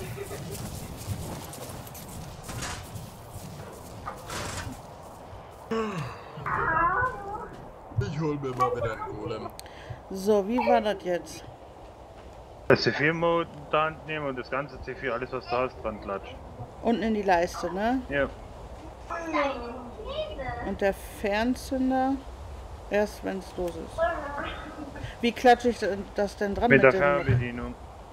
Ich hol mir mal wieder einen Golem. So, wie war das jetzt? Das C4-Mode da Hand nehmen und das ganze C4, alles was da ist, dran klatschen. Unten in die Leiste, ne? Ja. Und der Fernzünder erst, wenn es los ist. Wie klatsche ich das denn dran Mit der dem- Fernbedienung.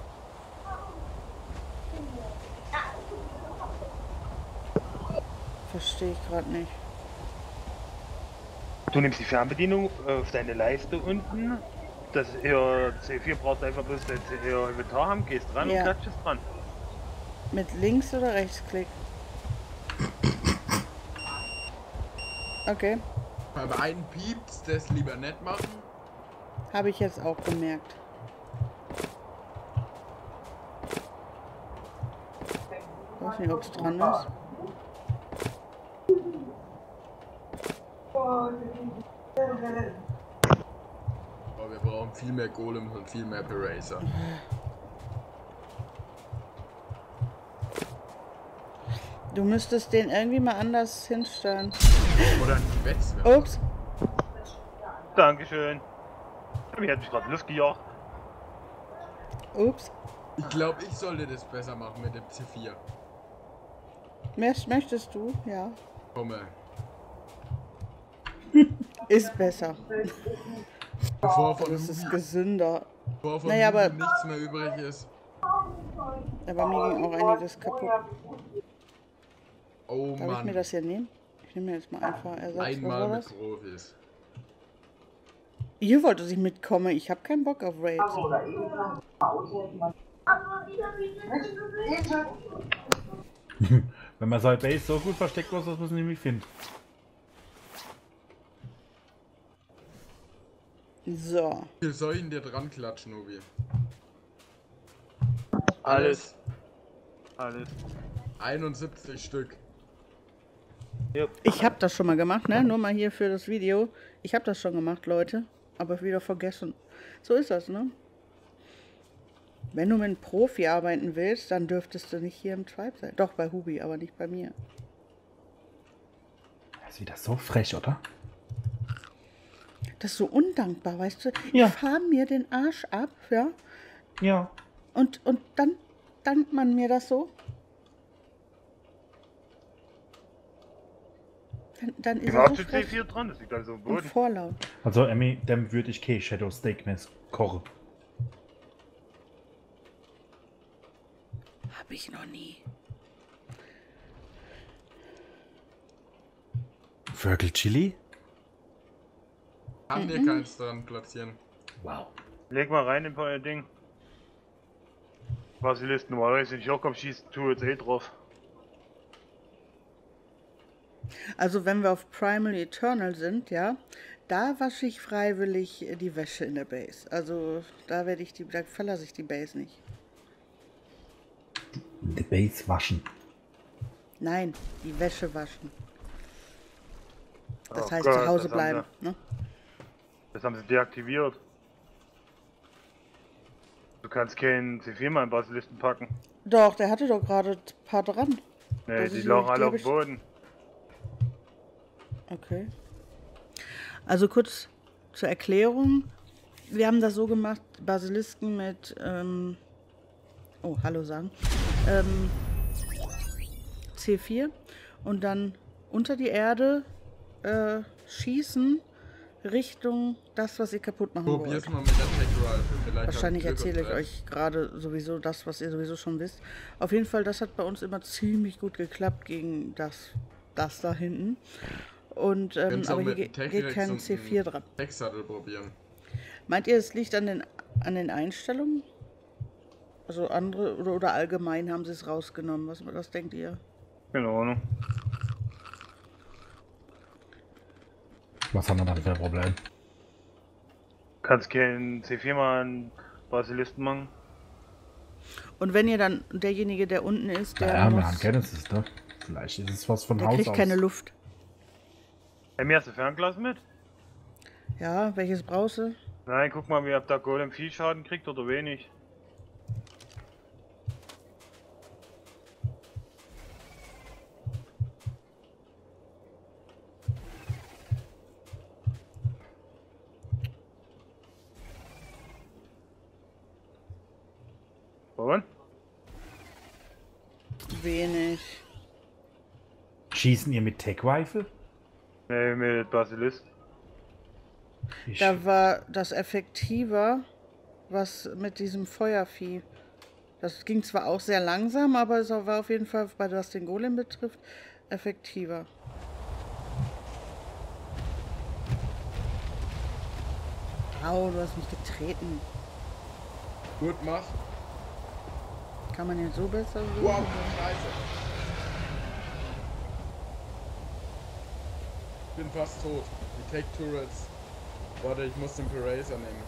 Verstehe ich gerade nicht. Du nimmst die Fernbedienung auf deine Leiste unten. Das ihr C4 brauchst einfach bloß ihr Inventar haben, gehst dran Ja. und klatscht es dran. Mit Links- oder Rechtsklick? Okay, Beim einen piepst, das lieber nicht machen. habe ich jetzt auch gemerkt. Ich weiß nicht, ob es dran ist. Aber wir brauchen viel mehr Golems und viel mehr Parazer. Du müsstest den irgendwie mal anders hinstellen. Oder ein Wechsel. Ups. Dankeschön. Mich hat mich gerade Luft gejagt. Ups. Ich glaube, ich sollte das besser machen mit dem C4. Möchtest du? Ja. Komme. Ist besser. Bevor von Das ist gesünder. bevor von Naja, aber- nichts mehr übrig ist. Aber mir ging auch einiges kaputt. Oh Darf ich mir Mann. das hier nehmen? Ich nehme mir jetzt mal einfach Ersatz. Was Einmal war mit das? Profis. Ihr wollt, dass ich mitkomme. Ich habe keinen Bock auf Raids. Wenn man seine Base so gut versteckt, was das müssen nämlich finden. So. Wie viel soll ich denn dir dran klatschen, Obi? Alles. Alles. 71 Stück. Ich habe das schon mal gemacht, ne? Nur mal hier für das Video. Ich habe das schon gemacht, Leute. Aber wieder vergessen. So ist das, ne? Wenn du mit einem Profi arbeiten willst, dann dürftest du nicht hier im Tribe sein. Doch, bei Hubi, aber nicht bei mir. Das ist wieder so frech, oder? Das ist so undankbar, weißt du? Ja. Ich fahre mir den Arsch ab, ja? Ja. Und dann dankt man mir das so? Dann ist Ich es war so zu frech C4 dran, das liegt also im und Boden. vorlaut. Also, Emmy, dem würde ich kein Shadow Steak mehr kochen. Hab ich noch nie. Vögelchili? Kann dir keins dran platzieren. Wow. Leg mal rein in euer Ding. Basilist, normalerweise, wenn ich auch komme, schießt, tu jetzt drauf. Also wenn wir auf Primal Eternal sind, ja, da wasche ich freiwillig die Wäsche in der Base. Also da verlasse ich die Base nicht. Die Base waschen. Nein, die Wäsche waschen. Das Oh heißt Gott, zu Hause das haben bleiben. Ne? Das haben sie deaktiviert. Du kannst keinen C4 mal in Basilisten packen. Doch, der hatte doch gerade ein paar dran. Nee, Das die ist lagen die alle auf hab dem ich- Boden. Okay. Also kurz zur Erklärung. Wir haben das so gemacht, Basilisken mit, oh, hallo sagen, C4 und dann unter die Erde schießen Richtung das, was ihr kaputt machen Probier's wollt. mal mit der Tech Rifle. Vielleicht Wahrscheinlich habt ihr Glück erzähle ich und euch gerade sowieso das, was ihr sowieso schon wisst. Auf jeden Fall, das hat bei uns immer ziemlich gut geklappt gegen das da hinten. Und Könnt's auch aber hier mit dem Tech geht direkt kein so C4 dran. Tech-Sattel probieren. Meint ihr, es liegt an den Einstellungen? Also andere oder allgemein haben sie es rausgenommen. Was denkt ihr? Keine Ahnung. Was haben wir dann für ein Problem? Kannst keinen C4 mal in Basilisten machen. Und wenn ihr dann derjenige, der unten ist, der Naja, wir muss, haben Genesis, ne? Vielleicht ist es was von der Haus kriegt aus. keine Luft. Hey, mir hast du Fernglas mit? Ja, welches brauchst du? Nein, guck mal, ob der Golem viel Schaden kriegt oder wenig. Und? Wenig. Schießen ihr mit Tech Rifle? Nee, mit Basilist. Ich, Da war das effektiver, was mit diesem Feuervieh. Das ging zwar auch sehr langsam, aber es war auf jeden Fall, bei was den Golem betrifft, effektiver. Au, du hast mich getreten. Gut, mach. Kann man jetzt so besser so? Wow, scheiße. Ich bin fast tot. Die Tech Turrets. Warte, ich muss den Parazer nehmen.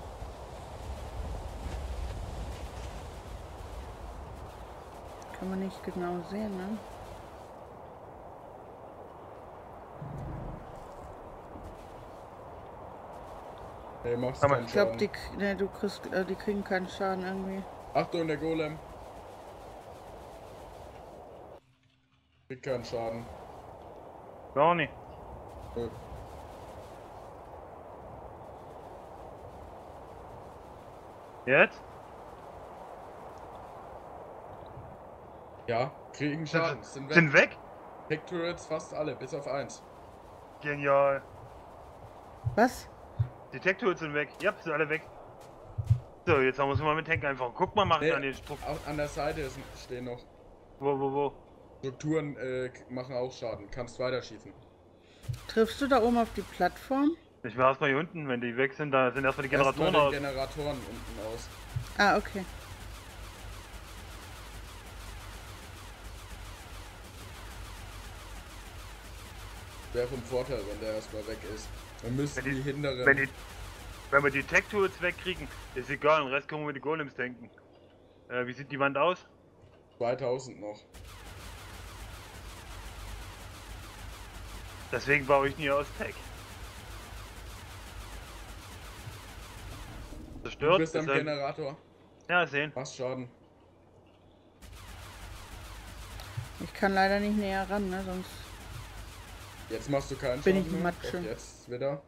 Kann man nicht genau sehen, ne? Nee, machst Aber keinen Ich glaube, Schaden. die kriegen keinen Schaden irgendwie. Achtung, der Golem. Kriegt keinen Schaden. Gar nicht. Nö. Jetzt? Ja, kriegen Schaden. Sind weg. Sind weg? Tech Turrets fast alle, bis auf eins. Genial. Was? Die Tech-Tools sind weg. Ja, sind alle weg. So, jetzt haben wir es mal mit Tank einfach. Guck mal, mach ich an den Strukturen. An der Seite stehen noch. Wo? Strukturen machen auch Schaden. Kannst weiterschießen. Triffst du da oben auf die Plattform? Ich war erstmal hier unten, wenn die weg sind, da sind erstmal die Erstmal Generatoren den aus. Generatoren unten aus. Ah, okay. Wäre vom Vorteil, wenn der erstmal weg ist. Dann müssen Wenn die hinteren. Wenn wir die Tech-Tools wegkriegen, ist egal, den Rest können wir mit den Golems denken. Wie sieht die Wand aus? 2000 noch. Deswegen baue ich nie aus Tech. Du Zerstört? bist am Deshalb- Generator. Ja, sehen. Machst Schaden. Ich kann leider nicht näher ran, ne? Sonst. Jetzt machst du keinen Bin Schaden ich mehr. Matsche. Doch jetzt wieder.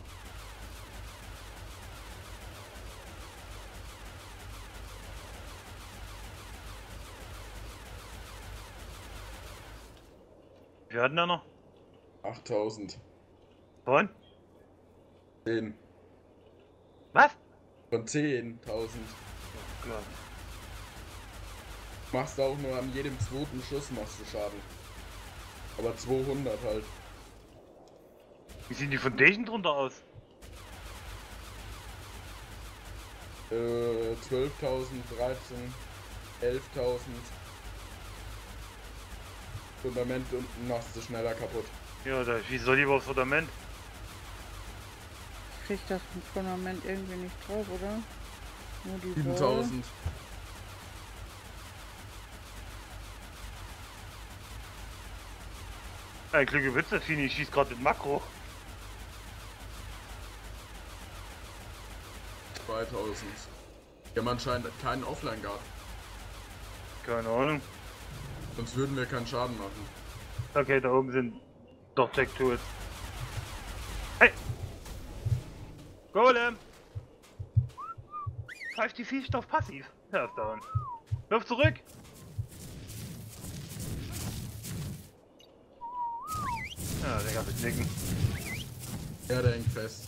Wir hatten da noch. 8000. Von? 10. Was? Von 10.000. Klar. Machst auch nur an jedem zweiten Schuss machst du Schaden. Aber 200 halt. Wie sehen die Foundation drunter aus? 12.000, 13, 11.000. Fundament unten machst du schneller kaputt. Ja, wie soll die überhaupt Fundament? Ich krieg das Fundament irgendwie nicht drauf, oder? Nur die Wall. 7000. Ein Glück Witz, das Vieh schießt gerade mit Makro. 2000. Wir haben anscheinend keinen Offline-Guard. Keine Ahnung. Sonst würden wir keinen Schaden machen. Okay, da oben sind doch Tech-Tools. Hey! Golem! Pfeift die Viehstoff passiv. Ja, ist down. Wirf zurück! Ja, der kann mit nicken. Ja, der hängt fest.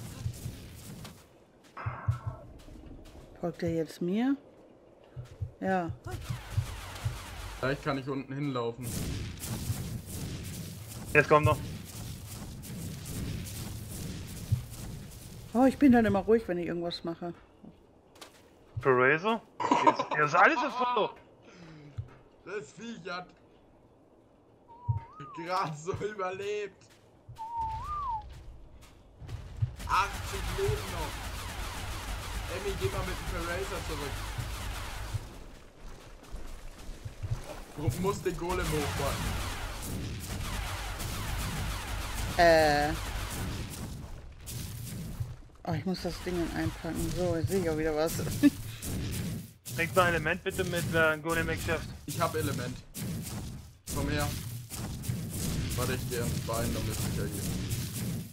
Folgt er jetzt mir? Ja. Vielleicht kann ich unten hinlaufen. Jetzt kommt noch. Oh, ich bin dann immer ruhig, wenn ich irgendwas mache. Parazer? Hier ist alles das voll. Das Viech hat gerade so überlebt. 80 Leben noch. Emmy, geh mal mit dem Parazer zurück. Du musst den Golem hochpacken. Oh, ich muss das Ding einpacken. So, jetzt sehe ich auch wieder was. Bringt mal ein Element bitte mit, wer ein Golem wegschafft. Ich hab Element. Komm her. Warte, ich gehe ans Bein, dann müsste ich ja gehen.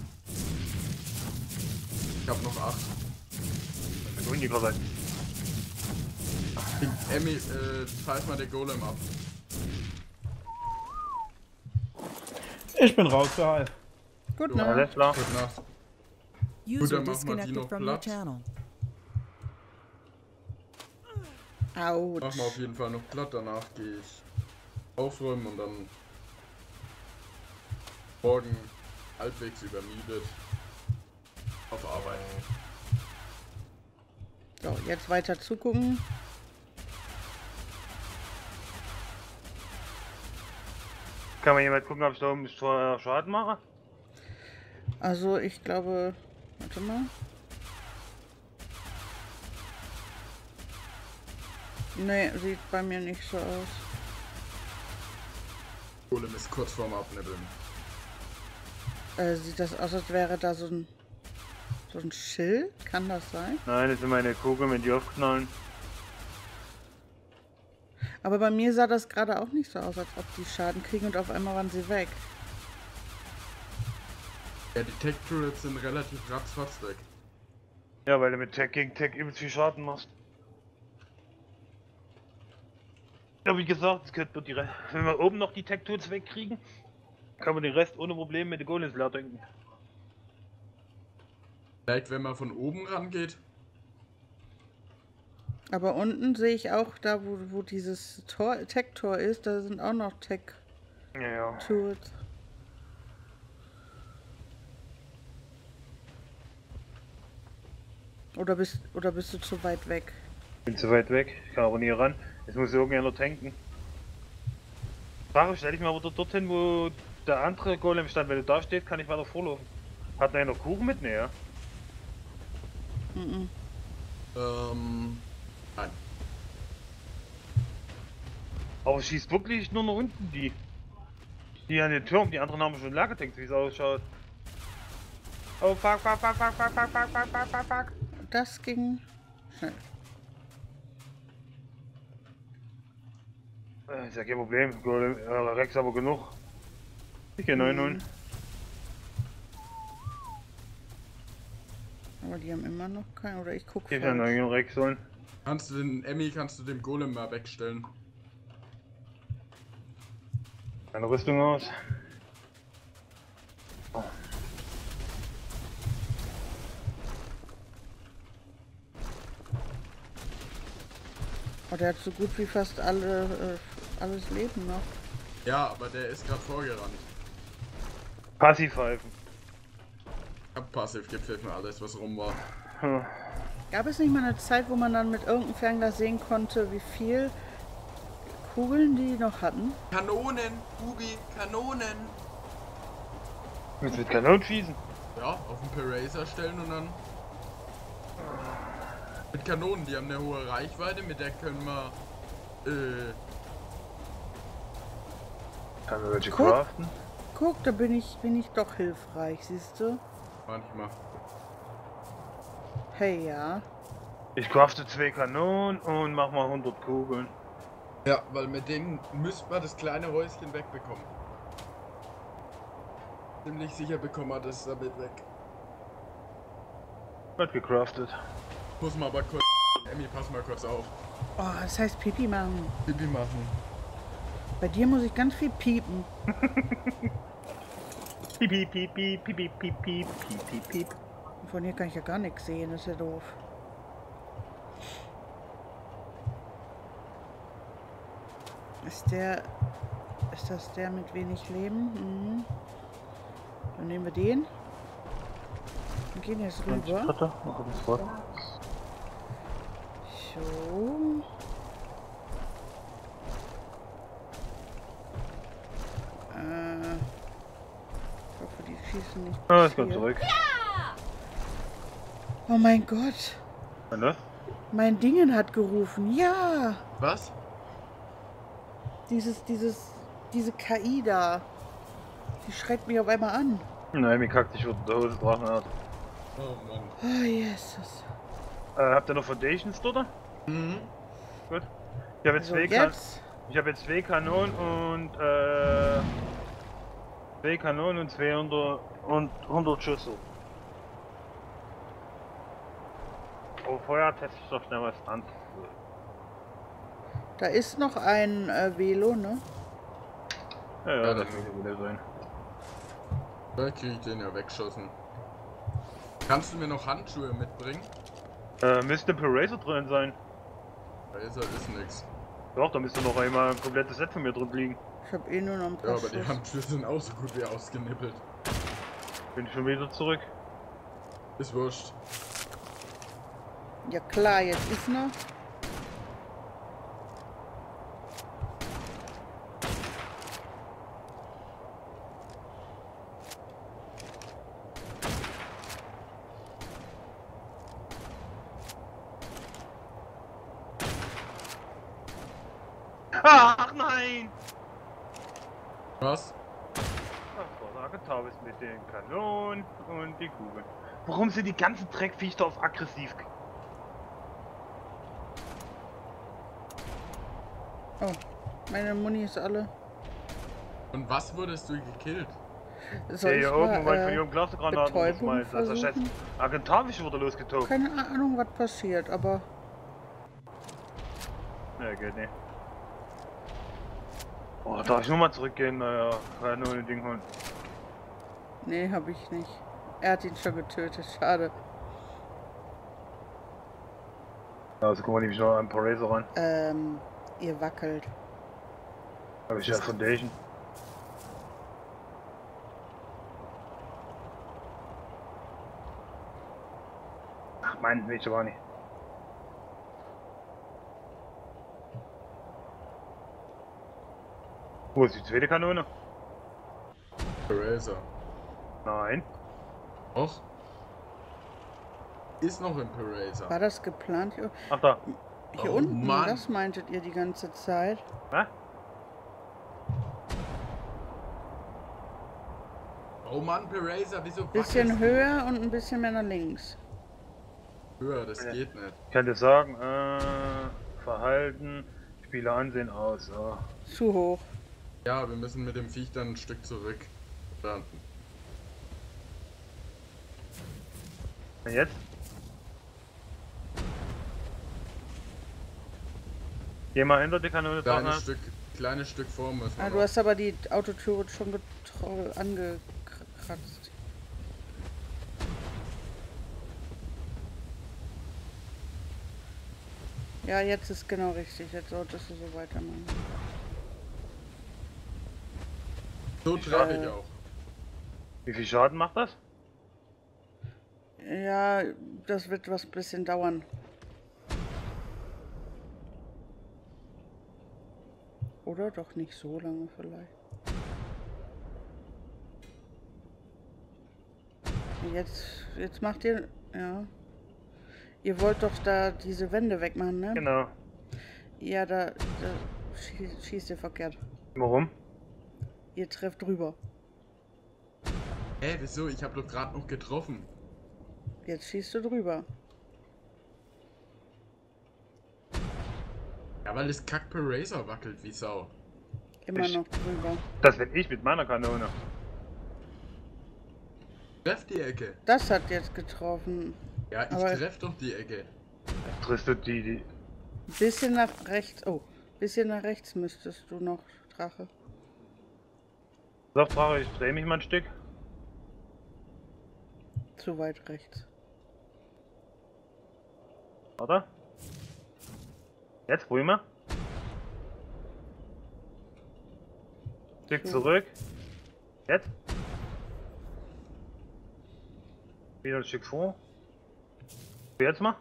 Ich hab noch 8. Mit Unico sein. Emmy, pfeif mal den Golem ab. Ich bin raus, für Halb. Gut, Ja, ne? Alles klar. Gute Nacht. User dann machen wir die disconnected noch from your platt. channel. Autsch. Mach mal auf jeden Fall noch platt, danach gehe ich aufräumen und dann morgen halbwegs übermiedet auf Arbeit. So, jetzt weiter zugucken. Kann mal jemand gucken, ob ich da oben Schaden mache? Also, ich glaube... Warte mal. Nee, sieht bei mir nicht so aus. Golem ist kurz vorm Abnibbeln. Sieht das aus, als wäre da so ein Schild? Kann das sein? Nein, das sind meine Kugeln, wenn die aufknallen. Aber bei mir sah das gerade auch nicht so aus, als ob die Schaden kriegen und auf einmal waren sie weg. Ja, die Tech Turrets sind relativ ratzfatz weg. Ja, weil du mit Tech gegen Tech übelst viel Schaden machst. Ja, wie gesagt, es könnte die wenn wir oben noch die Tech-Tools wegkriegen, kann man den Rest ohne Probleme mit den Golems leer denken. Vielleicht wenn man von oben rangeht. Aber unten sehe ich auch da, wo dieses Tech-Tor ist, da sind auch noch Tech-Tools. Ja, ja. Oder bist du zu weit weg? Bin zu weit weg, ich kann aber nie ran. Jetzt muss irgendjemand tanken. Frage, stell dich mal wieder dorthin, wo der andere Golem stand. Wenn du da stehst, kann ich weiter vorlaufen. Hat einer Kuchen mit? Nee, ja? Mhm. Nein. Aber schießt wirklich nur nach unten die an den Turm. Die anderen haben schon leer getankt, wie es ausschaut. Oh fuck, fuck, fuck, fuck, fuck, fuck, fuck, fuck, fuck, fuck, fuck. Das ging schnell. Ist ja kein Problem, Golem, Rex aber genug. Ich gehe 9-0. Aber die haben immer noch keinen, oder ich gucke Ich kann einen Rex holen. Kannst du den Golem mal wegstellen? Meine Rüstung aus. Oh, der hat so gut wie fast alles Leben noch. Ja, aber der ist gerade vorgerannt. Passivpfeifen. Ich hab Passiv gepfiffen, alles was rum war. Hm. Gab es nicht mal eine Zeit, wo man dann mit irgendeinem Fernglas sehen konnte, wie viel Kugeln die noch hatten? Kanonen, Bubi, Kanonen! Jetzt mit Kanonen schießen. Ja, auf den Parazer stellen und dann... Mit Kanonen, die haben eine hohe Reichweite, mit der können wir... Kann man welche Guck. craften? Guck, da bin ich doch hilfreich, siehst du? Manchmal. Hey, ja. Ich crafte 2 Kanonen und mach mal 100 Kugeln. Ja, weil mit denen müsste man das kleine Häuschen wegbekommen. Ziemlich sicher bekommen wir das damit weg. Wird gecraftet. Muss mal aber kurz. Emmy, pass mal kurz auf. Oh, das heißt Pipi machen. Pipi machen. Bei dir muss ich ganz viel piepen. Piep, piep, piep, piep, piep, piep, piep, piep, piep, piep. Von hier kann ich ja gar nichts sehen, das ist ja doof. Ist das der mit wenig Leben? Mhm. Dann nehmen wir den. Wir gehen jetzt rüber. So. Ich hoffe, die schießen nicht. Ah, ich komm hier. zurück. Oh mein Gott. Ne? Mein Dingen hat gerufen. Ja. Was? Diese KI da. Die schreckt mich auf einmal an. Nein, mir kackt, ich würde der Hose Drachenart. Oh Mann. Oh, Jesus. Habt ihr noch Foundations dort? Mhm. Gut. Ich habe jetzt, So, hab jetzt 2 Kanonen und 2 Kanonen und 200 und 100 Schüsse. Oh, vorher teste ich doch schnell was an. Da ist noch ein Velo, ne? Ja, Ja, das das- muss ja wieder sein. Da krieg ich den ja weggeschossen. Kannst du mir noch Handschuhe mitbringen? Müsste ein Parazer drin sein. Da ist nix. Doch, da müsste noch einmal ein komplettes Set von mir drin liegen. Ich habe eh nur noch ein Ja, paar aber die Schuss. Handschuhe sind auch so gut wie ausgenippelt. Bin ich schon wieder zurück. Ist wurscht. Ja klar, jetzt ist noch. Ach nein! Was? Ach, der Agentar ist mit den Kanonen und die Kugeln. Warum sind die ganzen Dreckviecher auf aggressiv? Oh, meine Muni ist alle. Und was wurdest du gekillt? Soll Der ich hier oben, mal, weil von ihrem Glasgranaten Betäubung meint. Also scheiß versuchen? Agentarwische wurde losgetobt. Keine Ahnung, was passiert, aber Ne, geht nicht. Oh, darf ich nur mal zurückgehen? Naja, kann nur ein Ding holen. nee, habe ich nicht. Er hat ihn schon getötet, schade. Also guck mal, nehme ich noch einen Parazer ran. Ihr wackelt. Habe ich ja Foundation. Ach mein, will ich aber nicht. Wo ist die zweite Kanone? Parazer. Nein. Och. Ist noch im Parazer. War das geplant? Ach da. Hier Oh, unten, Mann. das meintet ihr die ganze Zeit? Hä? Oh Mann, Parazer, wieso Bisschen wackelst du? höher und ein bisschen mehr nach links. Höher, das geht nicht. Ich kann dir sagen, Verhalten, Spieler ansehen aus. Oh. Zu hoch. Ja, wir müssen mit dem Viech dann ein Stück zurück. Landen. Und jetzt? Geh mal hinter die Kanone dran. Kleines Stück vor müssen wir Ah, du noch. hast aber die Autotüre schon angekratzt. Ja, jetzt ist genau richtig. Jetzt solltest du so weitermachen. So treffe ich auch. Wie viel Schaden macht das? Ja, das wird was bisschen dauern. Oder doch nicht so lange vielleicht. Jetzt macht ihr... Ja. Ihr wollt doch da diese Wände wegmachen, ne? Genau. Ja, da schießt ihr verkehrt. Warum? Ihr trefft drüber. Wieso? Ich habe doch gerade noch getroffen. Jetzt schießt du drüber. Ja, weil das Kack per Razor wackelt wie Sau. Immer noch drüber. Das bin ich mit meiner Kanone. Treff die Ecke. Das hat jetzt getroffen. Ja, ich Aber- treff doch die Ecke. Triffst du die. Bisschen nach rechts. Oh, bisschen nach rechts müsstest du noch, Drache. Sag, Drache, ich dreh mich mal ein Stück. Zu weit rechts. Warte. Jetzt, ruhig mal. Stück So. zurück. Jetzt. Wieder ein Stück vor. Jetzt mal.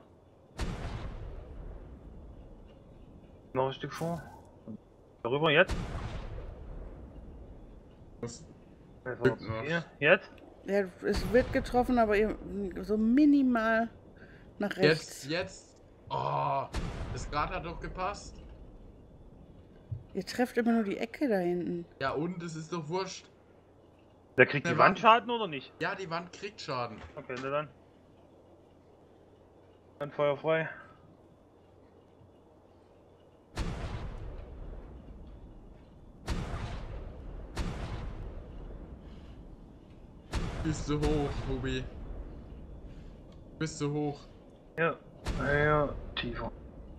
Noch ein Stück vor. Darüber, jetzt. Was? Also, noch. hier, jetzt. Ja, es wird getroffen, aber so minimal nach rechts. Jetzt. Oh, das Rad hat doch gepasst. Ihr trefft immer nur die Ecke da hinten. Ja, und es ist doch wurscht. Der kriegt die Der Wand Schaden oder nicht? Ja, die Wand kriegt Schaden. Okay, na dann. Dann Feuer frei. Bist du hoch, Ruby. Bist du hoch. Ja, ja, tiefer.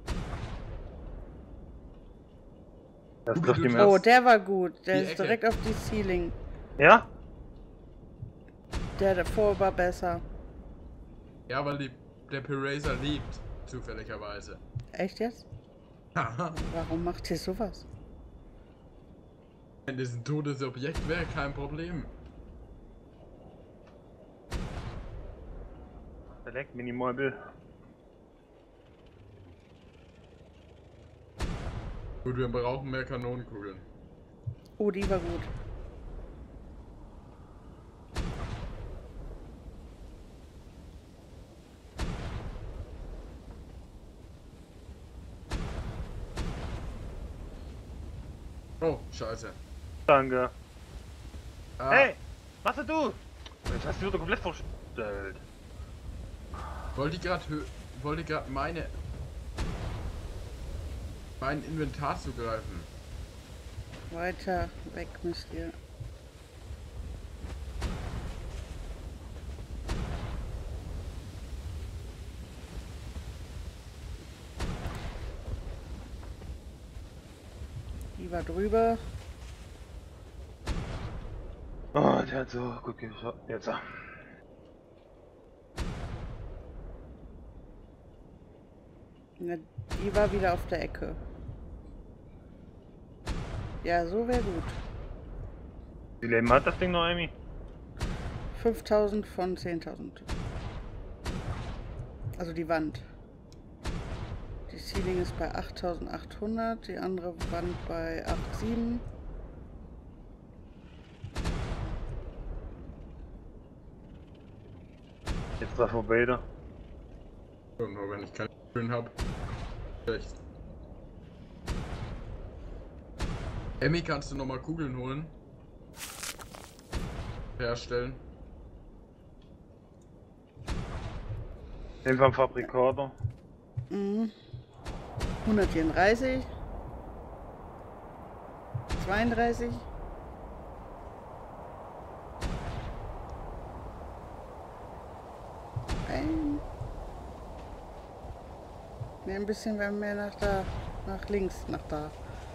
Das Ruby, trifft du ihm triffst- Oh, erst. der war gut. Der Die ist Ecke. direkt auf die Ceiling. Ja? Der davor war besser. Ja, weil der Perazer liebt, zufälligerweise. Echt jetzt? Haha. Warum macht ihr sowas? Wenn das ein totes Objekt wäre, kein Problem. Select Minimal. Gut, wir brauchen mehr Kanonenkugeln. Oh, die war gut. Oh, scheiße. Danke. Ah, Hey, was hast du? Jetzt hast du wieder komplett verstellt. wollte gerade mein Inventar zugreifen. Weiter weg müsst ihr. Die war drüber. Oh, der hat so gut geschaut. Jetzt. Na, die war wieder auf der Ecke. Ja, so wäre gut. Wie Leben hat das Ding noch, Amy? 5000 von 10.000. Also die Wand. Die Ceiling ist bei 8800, die andere Wand bei 8,7. Jetzt treffen wir beide. Und nur wenn ich keine Kugeln habe. Schlecht. Emmy, kannst du nochmal Kugeln holen? Herstellen. Den vom Fabrikator. Mhm. 134. 32. Ein bisschen mehr nach da, nach links, nach da.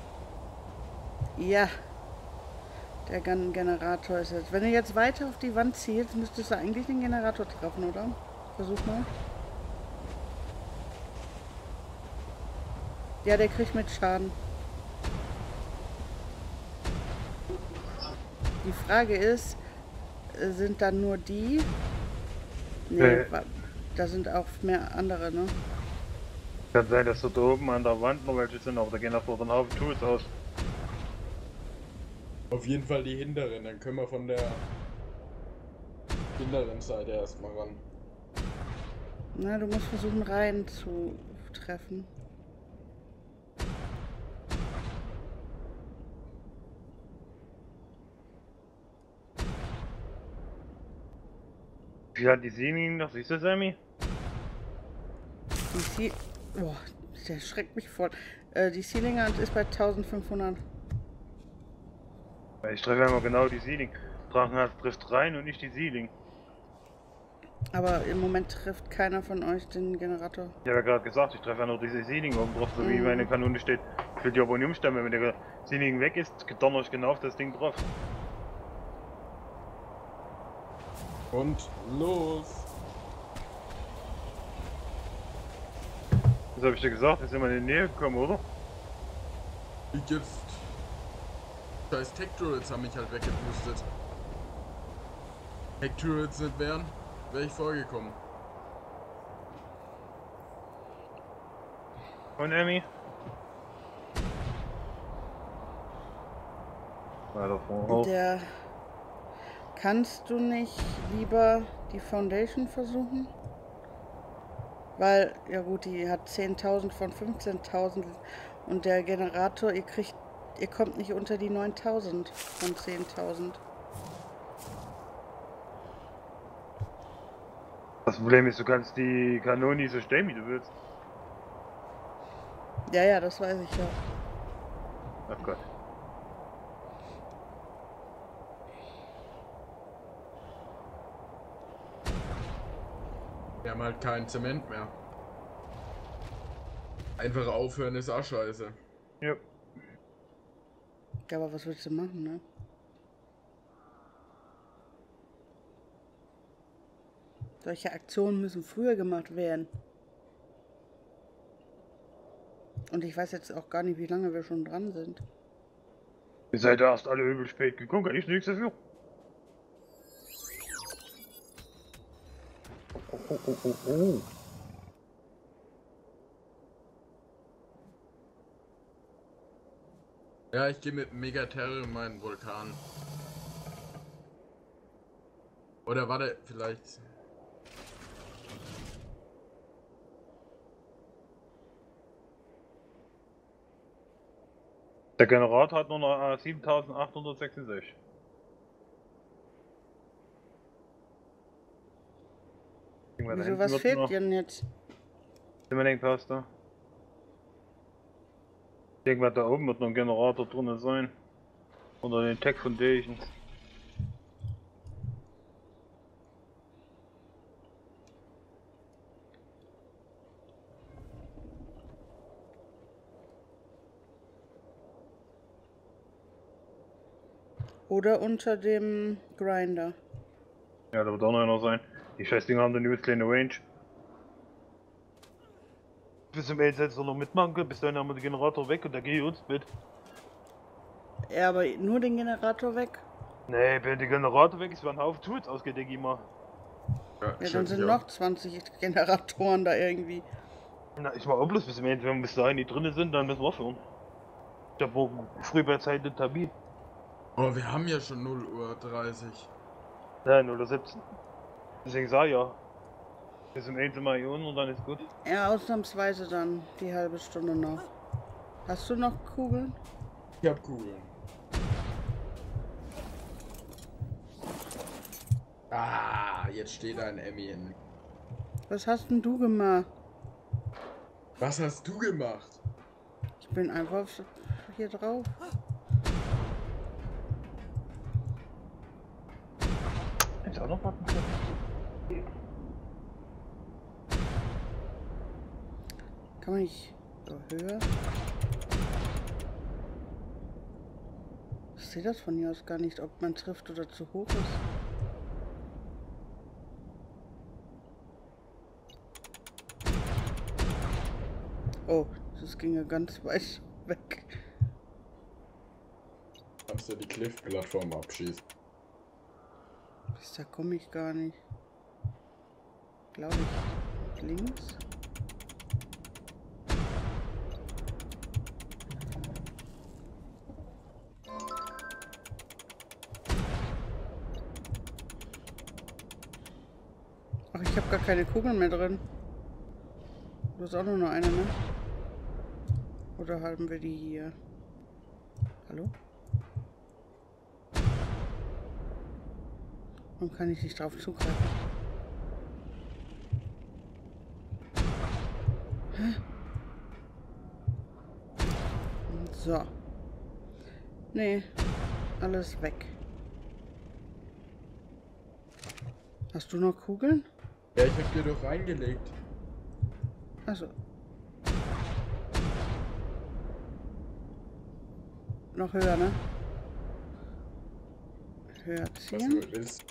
Ja. Der Generator ist jetzt. Wenn du jetzt weiter auf die Wand zielst, müsstest du eigentlich den Generator treffen, oder? Versuch mal. Ja, der kriegt mit Schaden. Die Frage ist, sind da nur die? Nee, da sind auch mehr andere, ne? Kann sein, dass da oben an der Wand noch welche sind, aber da gehen auch dort ein Haufen Tools aus. Auf jeden Fall die hinteren, dann können wir von der hinteren Seite erstmal ran. Na, du musst versuchen rein zu treffen. viel hat die Ceiling noch? Siehst du, Sammy? Boah, der schreckt mich voll. Die Ceiling Hand ist bei 1500. Ich treffe immer genau die Ceiling. Drachenhals trifft rein und nicht die Ceiling. Aber im Moment trifft keiner von euch den Generator. Ich habe ja gerade gesagt, ich treffe ja nur diese Ceiling oben drauf, so wie meine Kanone steht. Ich will die aber nicht umstellen, wenn der Ceiling weg ist, donner ich genau auf das Ding drauf. Und los! Das habe ich dir gesagt, jetzt sind wir in die Nähe gekommen, oder? Ich jetzt. Scheiß Tech Turrets haben mich halt weggepustet. Tech Turrets nicht wären, wäre ich vorgekommen. Und Emmy? Weiter vor. Der. Kannst du nicht lieber die Foundation versuchen? Weil, ja gut, die hat 10.000 von 15.000 und der Generator, ihr kommt nicht unter die 9.000 von 10.000. Das Problem ist, du kannst die Kanone nicht so stellen, wie du willst. Ja, ja, das weiß ich ja. Ach Gott. Wir haben halt keinen Zement mehr. Einfach aufhören ist auch scheiße. Ja. Ja, aber was willst du machen, ne? Solche Aktionen müssen früher gemacht werden. Und ich weiß jetzt auch gar nicht, wie lange wir schon dran sind. Ihr seid erst alle übel spät gekommen, kann ich nichts dafür. Oh. Ja, ich gehe mit Megaterror in meinen Vulkan. Oder warte, vielleicht. Der Generator hat nur noch 7866. Wieso, was fehlt dir denn jetzt? Simmeling-Pasta. Irgendwas da oben wird noch ein Generator drin sein. Unter den Tech Foundations. Oder unter dem Grinder. Ja, da wird auch noch einer sein. Die scheiß Dinger haben dann übelst kleine Range. Bis zum Ende jetzt noch mitmachen können, bis dahin haben wir den Generator weg und der geht uns mit. Ja, aber nur den Generator weg? Nee, wenn der Generator weg ist, werden ein Haufen Tools ausgeht, denke ich mal. Ja, dann sind noch 20 Generatoren da irgendwie. Na, ich war auch bloß bis zum Ende, wenn wir bis dahin nicht drin sind, dann müssen wir aufhören. Ich hab morgen früh bei Zeit den Termin. Oh, wir haben ja schon 0:30 Uhr. Nein, 0:17 Uhr. Deswegen sag ich ja. Bis zum Ende mal hier unten und dann ist gut. Ja, ausnahmsweise dann die halbe Stunde noch. Hast du noch Kugeln? Ich hab Kugeln. Ah, jetzt steht ein Emmy hin. Was hast denn du gemacht? Was hast du gemacht? Ich bin einfach hier drauf. Ist auch noch was? Kann man nicht so höher? Ich sehe das von hier aus gar nicht, ob man trifft oder zu hoch ist. Oh, das ging ja ganz weit weg. Kannst du die Cliff-Plattform abschießen? Bis da komme ich gar nicht. Glaube ich. Links? Ach, ich habe gar keine Kugeln mehr drin. Du hast auch nur noch eine, ne? Oder haben wir die hier? Hallo? Warum kann ich nicht drauf zugreifen? So. Nee, alles weg. Hast du noch Kugeln? Ja, ich hab dir doch reingelegt. Also. Noch höher, ne? Höher Was ziehen. du willst.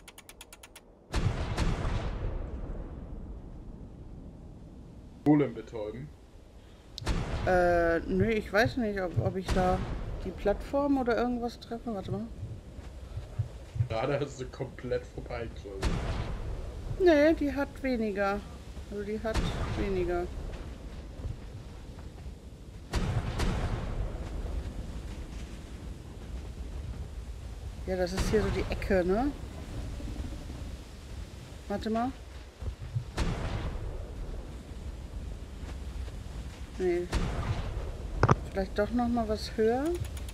Golem betäuben. Nö, ich weiß nicht, ob ich da die Plattform oder irgendwas treffe. Warte mal. Gerade hast du komplett vorbeigeschossen. Nee, die hat weniger. Also die hat weniger. Ja, das ist hier so die Ecke, ne? Warte mal. Nee. Vielleicht doch noch mal was höher.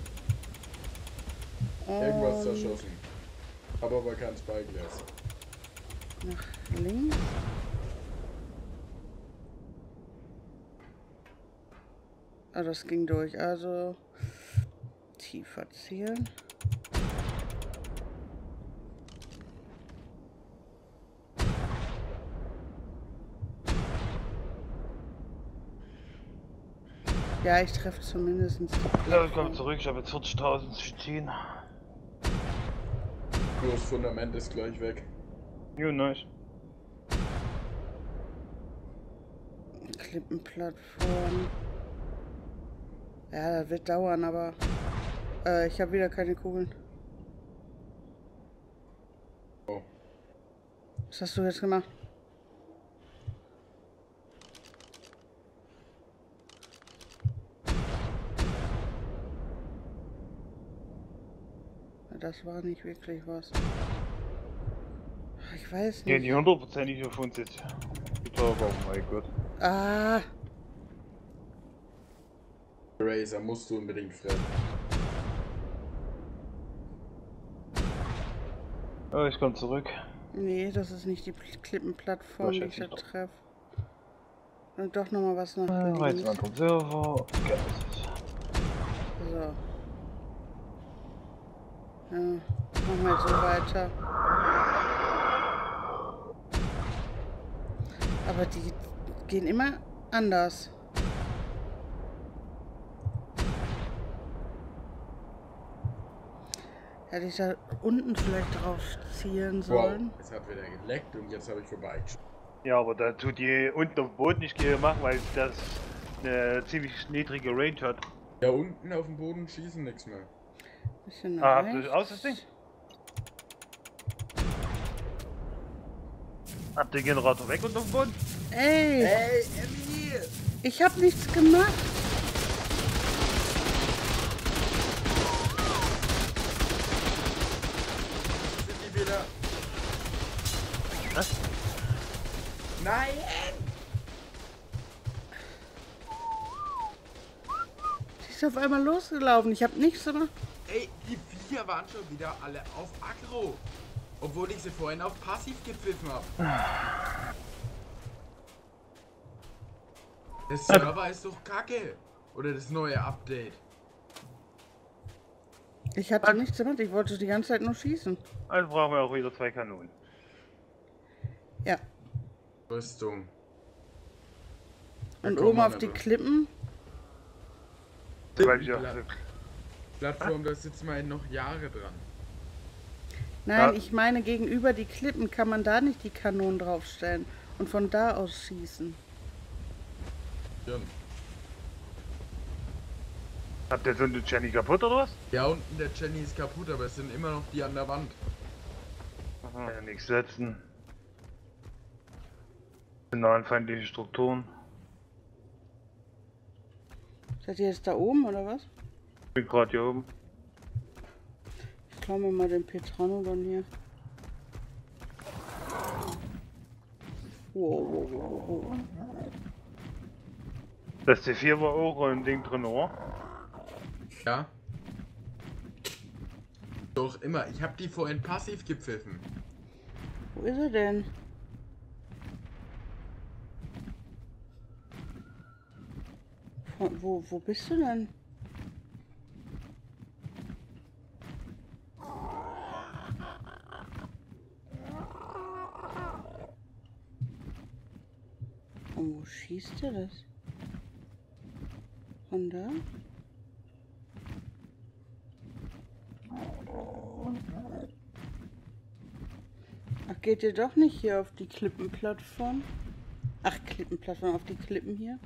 Irgendwas Und zerschossen. Aber kein Spyglass. nach links. Ah, das ging durch. Also tiefer zielen. Ja, ich treffe zumindest. Ja, ich komme zurück, ich habe jetzt 40.000 zu ziehen. Nur das Fundament ist gleich weg. Ja, nice. Klippenplattform. Ja, das wird dauern, aber ich habe wieder keine Kugeln. Oh. Was hast du jetzt gemacht? Das war nicht wirklich was. Ich weiß Ja, nicht. die 100%ig auf uns jetzt. Oh mein Gott. Ah, Razor musst du unbedingt fressen. Oh, ich komme zurück. nee, das ist nicht die Klippenplattform, die ich da Wahrscheinlich doch. treffe. Und doch nochmal was nach Jetzt mal links. vom Server. Okay, So. Ja, machen wir jetzt so weiter. Aber die gehen immer anders. Hätte ich da unten vielleicht drauf zielen Wow, sollen. es hat wieder geleckt und jetzt habe ich vorbeigeschossen. Ja, aber da tut die unten auf dem Boden nicht machen, weil das eine ziemlich niedrige Range hat. Ja, unten auf dem Boden schießen nichts mehr. Bisschen Ah, habt rechts. ihr aus das Ding? Habt ihr den Generator weg und auf dem Boden? Ey, Hey, Emmy! ich hab nichts gemacht. Sind die wieder? Was? Nein! Sie ist auf einmal losgelaufen. Ich hab nichts gemacht. Ey, die Viecher waren schon wieder alle auf Aggro. Obwohl ich sie vorhin auf Passiv gepfiffen habe. Der Server ist doch kacke. Oder das neue Update. Ich hatte nichts gemacht. Ich wollte die ganze Zeit nur schießen. Also brauchen wir auch wieder 2 Kanonen. Ja. Rüstung. Und komm, oben Mann, auf die aber. Klippen. Weil ich auch, Plattform, da sitzen wir noch Jahre dran. Nein, Ja. ich meine gegenüber die Klippen kann man da nicht die Kanonen draufstellen und von da aus schießen. Ja, habt ihr so eine Jenny kaputt oder was? ja, unten der Jenny ist kaputt, aber es sind immer noch die an der Wand. Kann ja nichts setzen. Feindliche Strukturen. Seid ihr jetzt da oben oder was? Ich bin gerade hier oben. Ich klaue mir mal den Petranodon hier. Wow, wow, wow, wow. Das C4 war auch ein Ding drin, oder? Ja. Doch immer, ich habe die vorhin passiv gepfiffen. Wo ist er denn? Wo bist du denn? Von wo schießt der das? Von da? Ach, geht ihr doch nicht hier auf die Klippenplattform? Ach, Klippenplattform, auf die Klippen hier?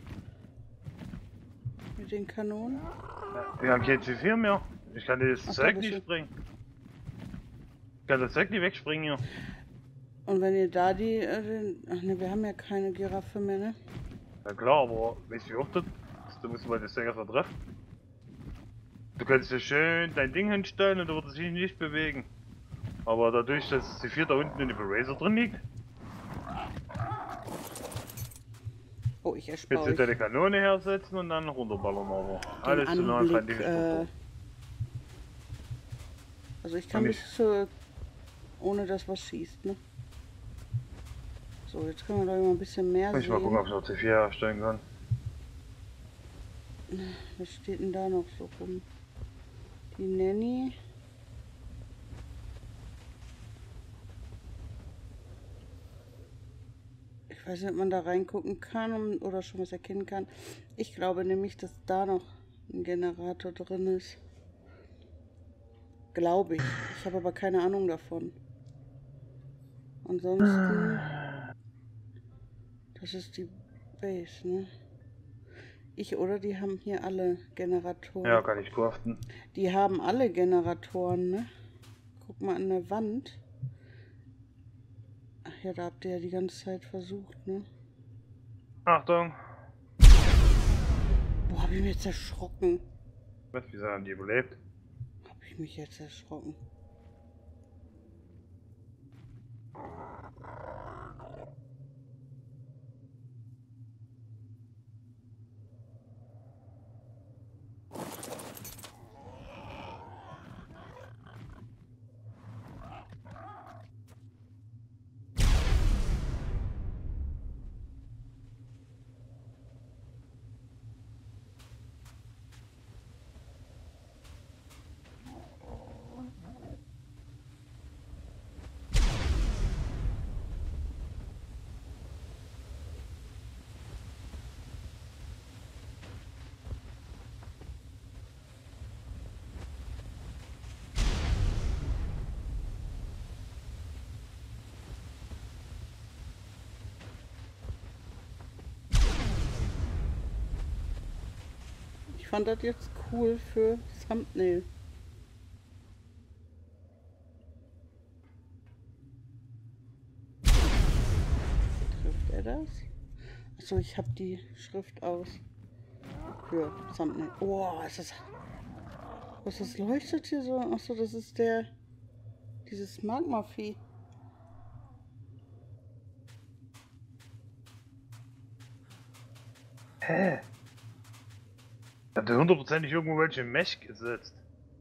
Mit den Kanonen? Wir haben kein C4 mehr. Ich kann das Ach, Zeug da bist nicht du. springen. Ich kann das Zeug nicht wegspringen hier. Und wenn ihr da die... ach ne, wir haben ja keine Giraffe mehr, ne? Ja klar, aber weißt du wie oft das? Du musst mal das Zeug erstmal treffen. Du kannst ja schön dein Ding hinstellen und du würdest dich nicht bewegen. Aber dadurch, dass C4 da unten in dem Eraser drin liegt, Oh, ich jetzt erspare du euch deine Kanone hersetzen und dann runterballern, aber alles den zu nah Anblick. fand ich nicht Also ich kann Und bis zu... ohne dass was schießt, ne? So, jetzt können wir doch mal ein bisschen mehr Muss ich mal gucken, ob sehen. ich noch C4 herstellen kann. Was steht denn da noch so rum? Die Nanny. Ich weiß nicht, ob man da reingucken kann oder schon was erkennen kann. Ich glaube nämlich, dass da noch ein Generator drin ist. Glaube ich. Ich habe aber keine Ahnung davon. Ansonsten... Das ist die Base, ne? Die haben hier alle Generatoren. Ja, kann ich craften. Die haben alle Generatoren, ne? Guck mal an der Wand. Ach ja, da habt ihr ja die ganze Zeit versucht, ne? Achtung! Boah, hab ich mich jetzt erschrocken. Was, wieso haben die überlebt? Hab ich mich jetzt erschrocken. Ich fand das jetzt cool für Thumbnail. Trifft er das? Achso, ich habe die Schrift aus. Für Thumbnail. Oh, ist das... Was das leuchtet hier so? Achso, das ist dieses Magma-Vieh. Hä? Hat der hundertprozentig irgendwo welche Mesh gesetzt?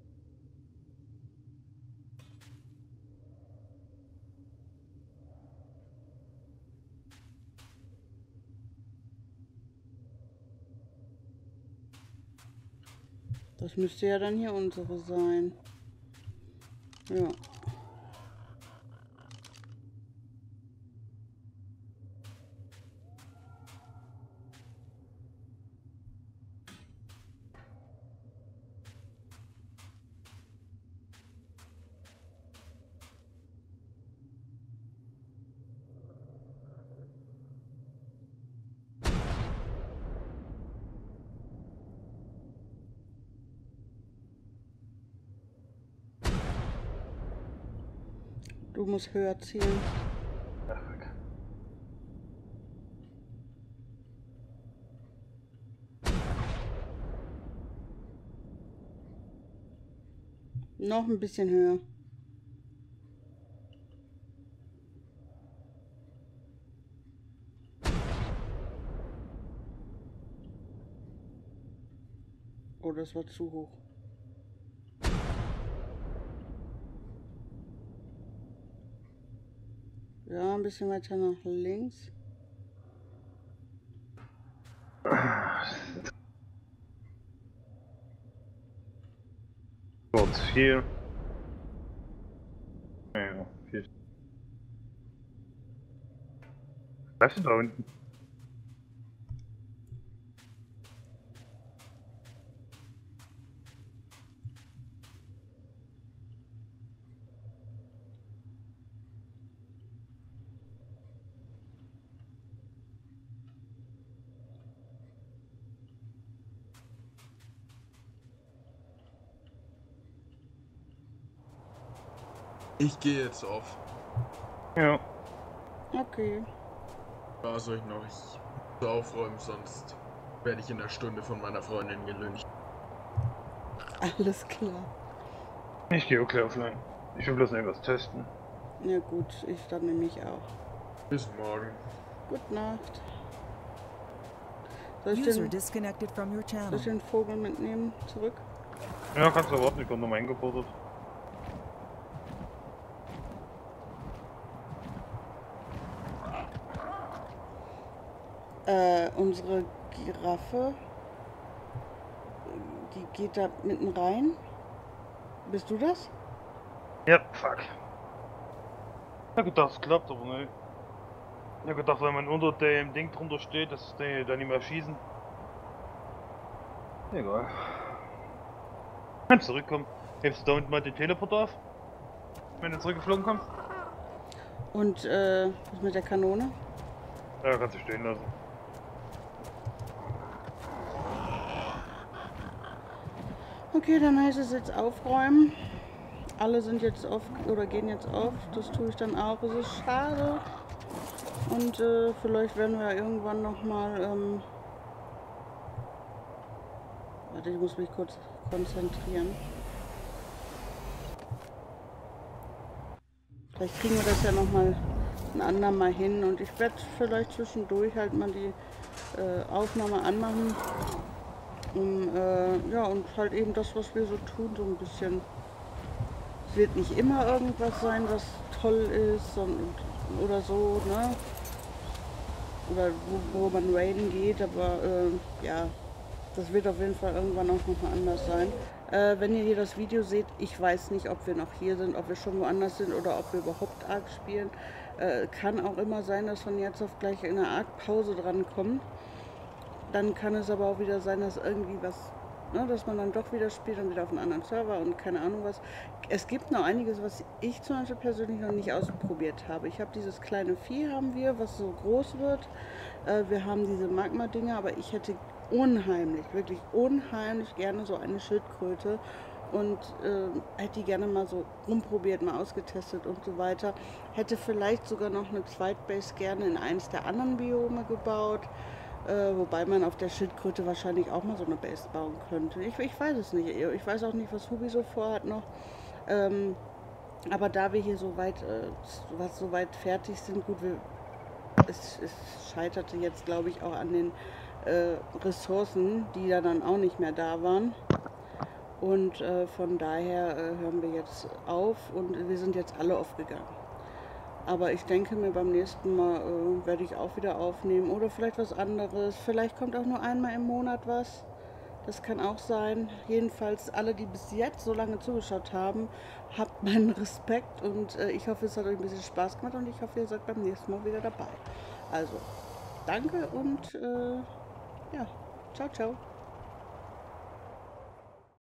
Das müsste ja dann hier unsere sein. Ja. Du musst höher zielen. Ach, fuck. Noch ein bisschen höher. Oh, das war zu hoch. Ja, ein bisschen weiter nach links. Kurz 4. Ja, 4. Bleibst du da unten? Ich gehe jetzt auf. Ja. Okay. Was soll ich noch? Ich muss aufräumen, sonst werde ich in einer Stunde von meiner Freundin gelyncht. Alles klar. Ich gehe okay offline. Ich will bloß noch etwas testen. Ja gut, ich dann nämlich auch. Bis morgen. Gute Nacht. Soll ich User den, disconnected from your soll channel. ich den Vogel mitnehmen? Zurück? Ja, kannst du warten, ich komme nochmal eingebuddelt. Unsere Giraffe, die geht da mitten rein. Bist du das? Ja, fuck. Ich hab gedacht, es klappt, aber ne. Ich hab gedacht, wenn man unter dem Ding drunter steht, dass die da nicht mehr schießen. Egal. Kannst zurückkommen. Hebst du da unten mal den Teleport auf? Wenn du zurückgeflogen kommst? Und was mit der Kanone? Ja, kannst du stehen lassen. Okay, dann heißt es jetzt aufräumen. Alle sind jetzt auf oder gehen jetzt auf. Das tue ich dann auch. Es ist schade. Und vielleicht werden wir ja irgendwann nochmal. Warte, ich muss mich kurz konzentrieren. Vielleicht kriegen wir das ja nochmal ein andermal hin. Und ich werde vielleicht zwischendurch halt mal die Aufnahme anmachen. Ja, und halt eben das, was wir so tun, so ein bisschen. Es wird nicht immer irgendwas sein, was toll ist oder so, ne? Oder wo man raiden geht, aber ja, das wird auf jeden Fall irgendwann auch nochmal anders sein. Wenn ihr hier das Video seht, ich weiß nicht, ob wir noch hier sind, ob wir schon woanders sind oder ob wir überhaupt Ark spielen. Kann auch immer sein, dass von jetzt auf gleich in einer Ark-Pause drankommt. Dann kann es aber auch wieder sein, dass irgendwie was, ne, dass man dann doch wieder spielt und wieder auf einem anderen Server und keine Ahnung was. Es gibt noch einiges, was ich zum Beispiel persönlich noch nicht ausprobiert habe. Ich habe dieses kleine Vieh, haben wir, was so groß wird. Wir haben diese Magma-Dinger, aber ich hätte unheimlich, wirklich unheimlich gerne so eine Schildkröte und hätte die gerne mal so rumprobiert, mal ausgetestet und so weiter. Hätte vielleicht sogar noch eine Zweitbase gerne in eins der anderen Biome gebaut. Wobei man auf der Schildkröte wahrscheinlich auch mal so eine Base bauen könnte. Ich weiß es nicht. Ich weiß auch nicht, was Hubi so vorhat noch. Aber da wir hier so weit fertig sind, gut, es scheiterte jetzt, glaube ich, auch an den Ressourcen, die ja dann auch nicht mehr da waren. Und von daher hören wir jetzt auf und wir sind jetzt alle aufgegangen. Aber ich denke mir, beim nächsten Mal werde ich auch wieder aufnehmen oder vielleicht was anderes. Vielleicht kommt auch nur einmal im Monat was. Das kann auch sein. Jedenfalls alle, die bis jetzt so lange zugeschaut haben, habt meinen Respekt und ich hoffe, es hat euch ein bisschen Spaß gemacht und ich hoffe, ihr seid beim nächsten Mal wieder dabei. Also, danke und ja, ciao, ciao.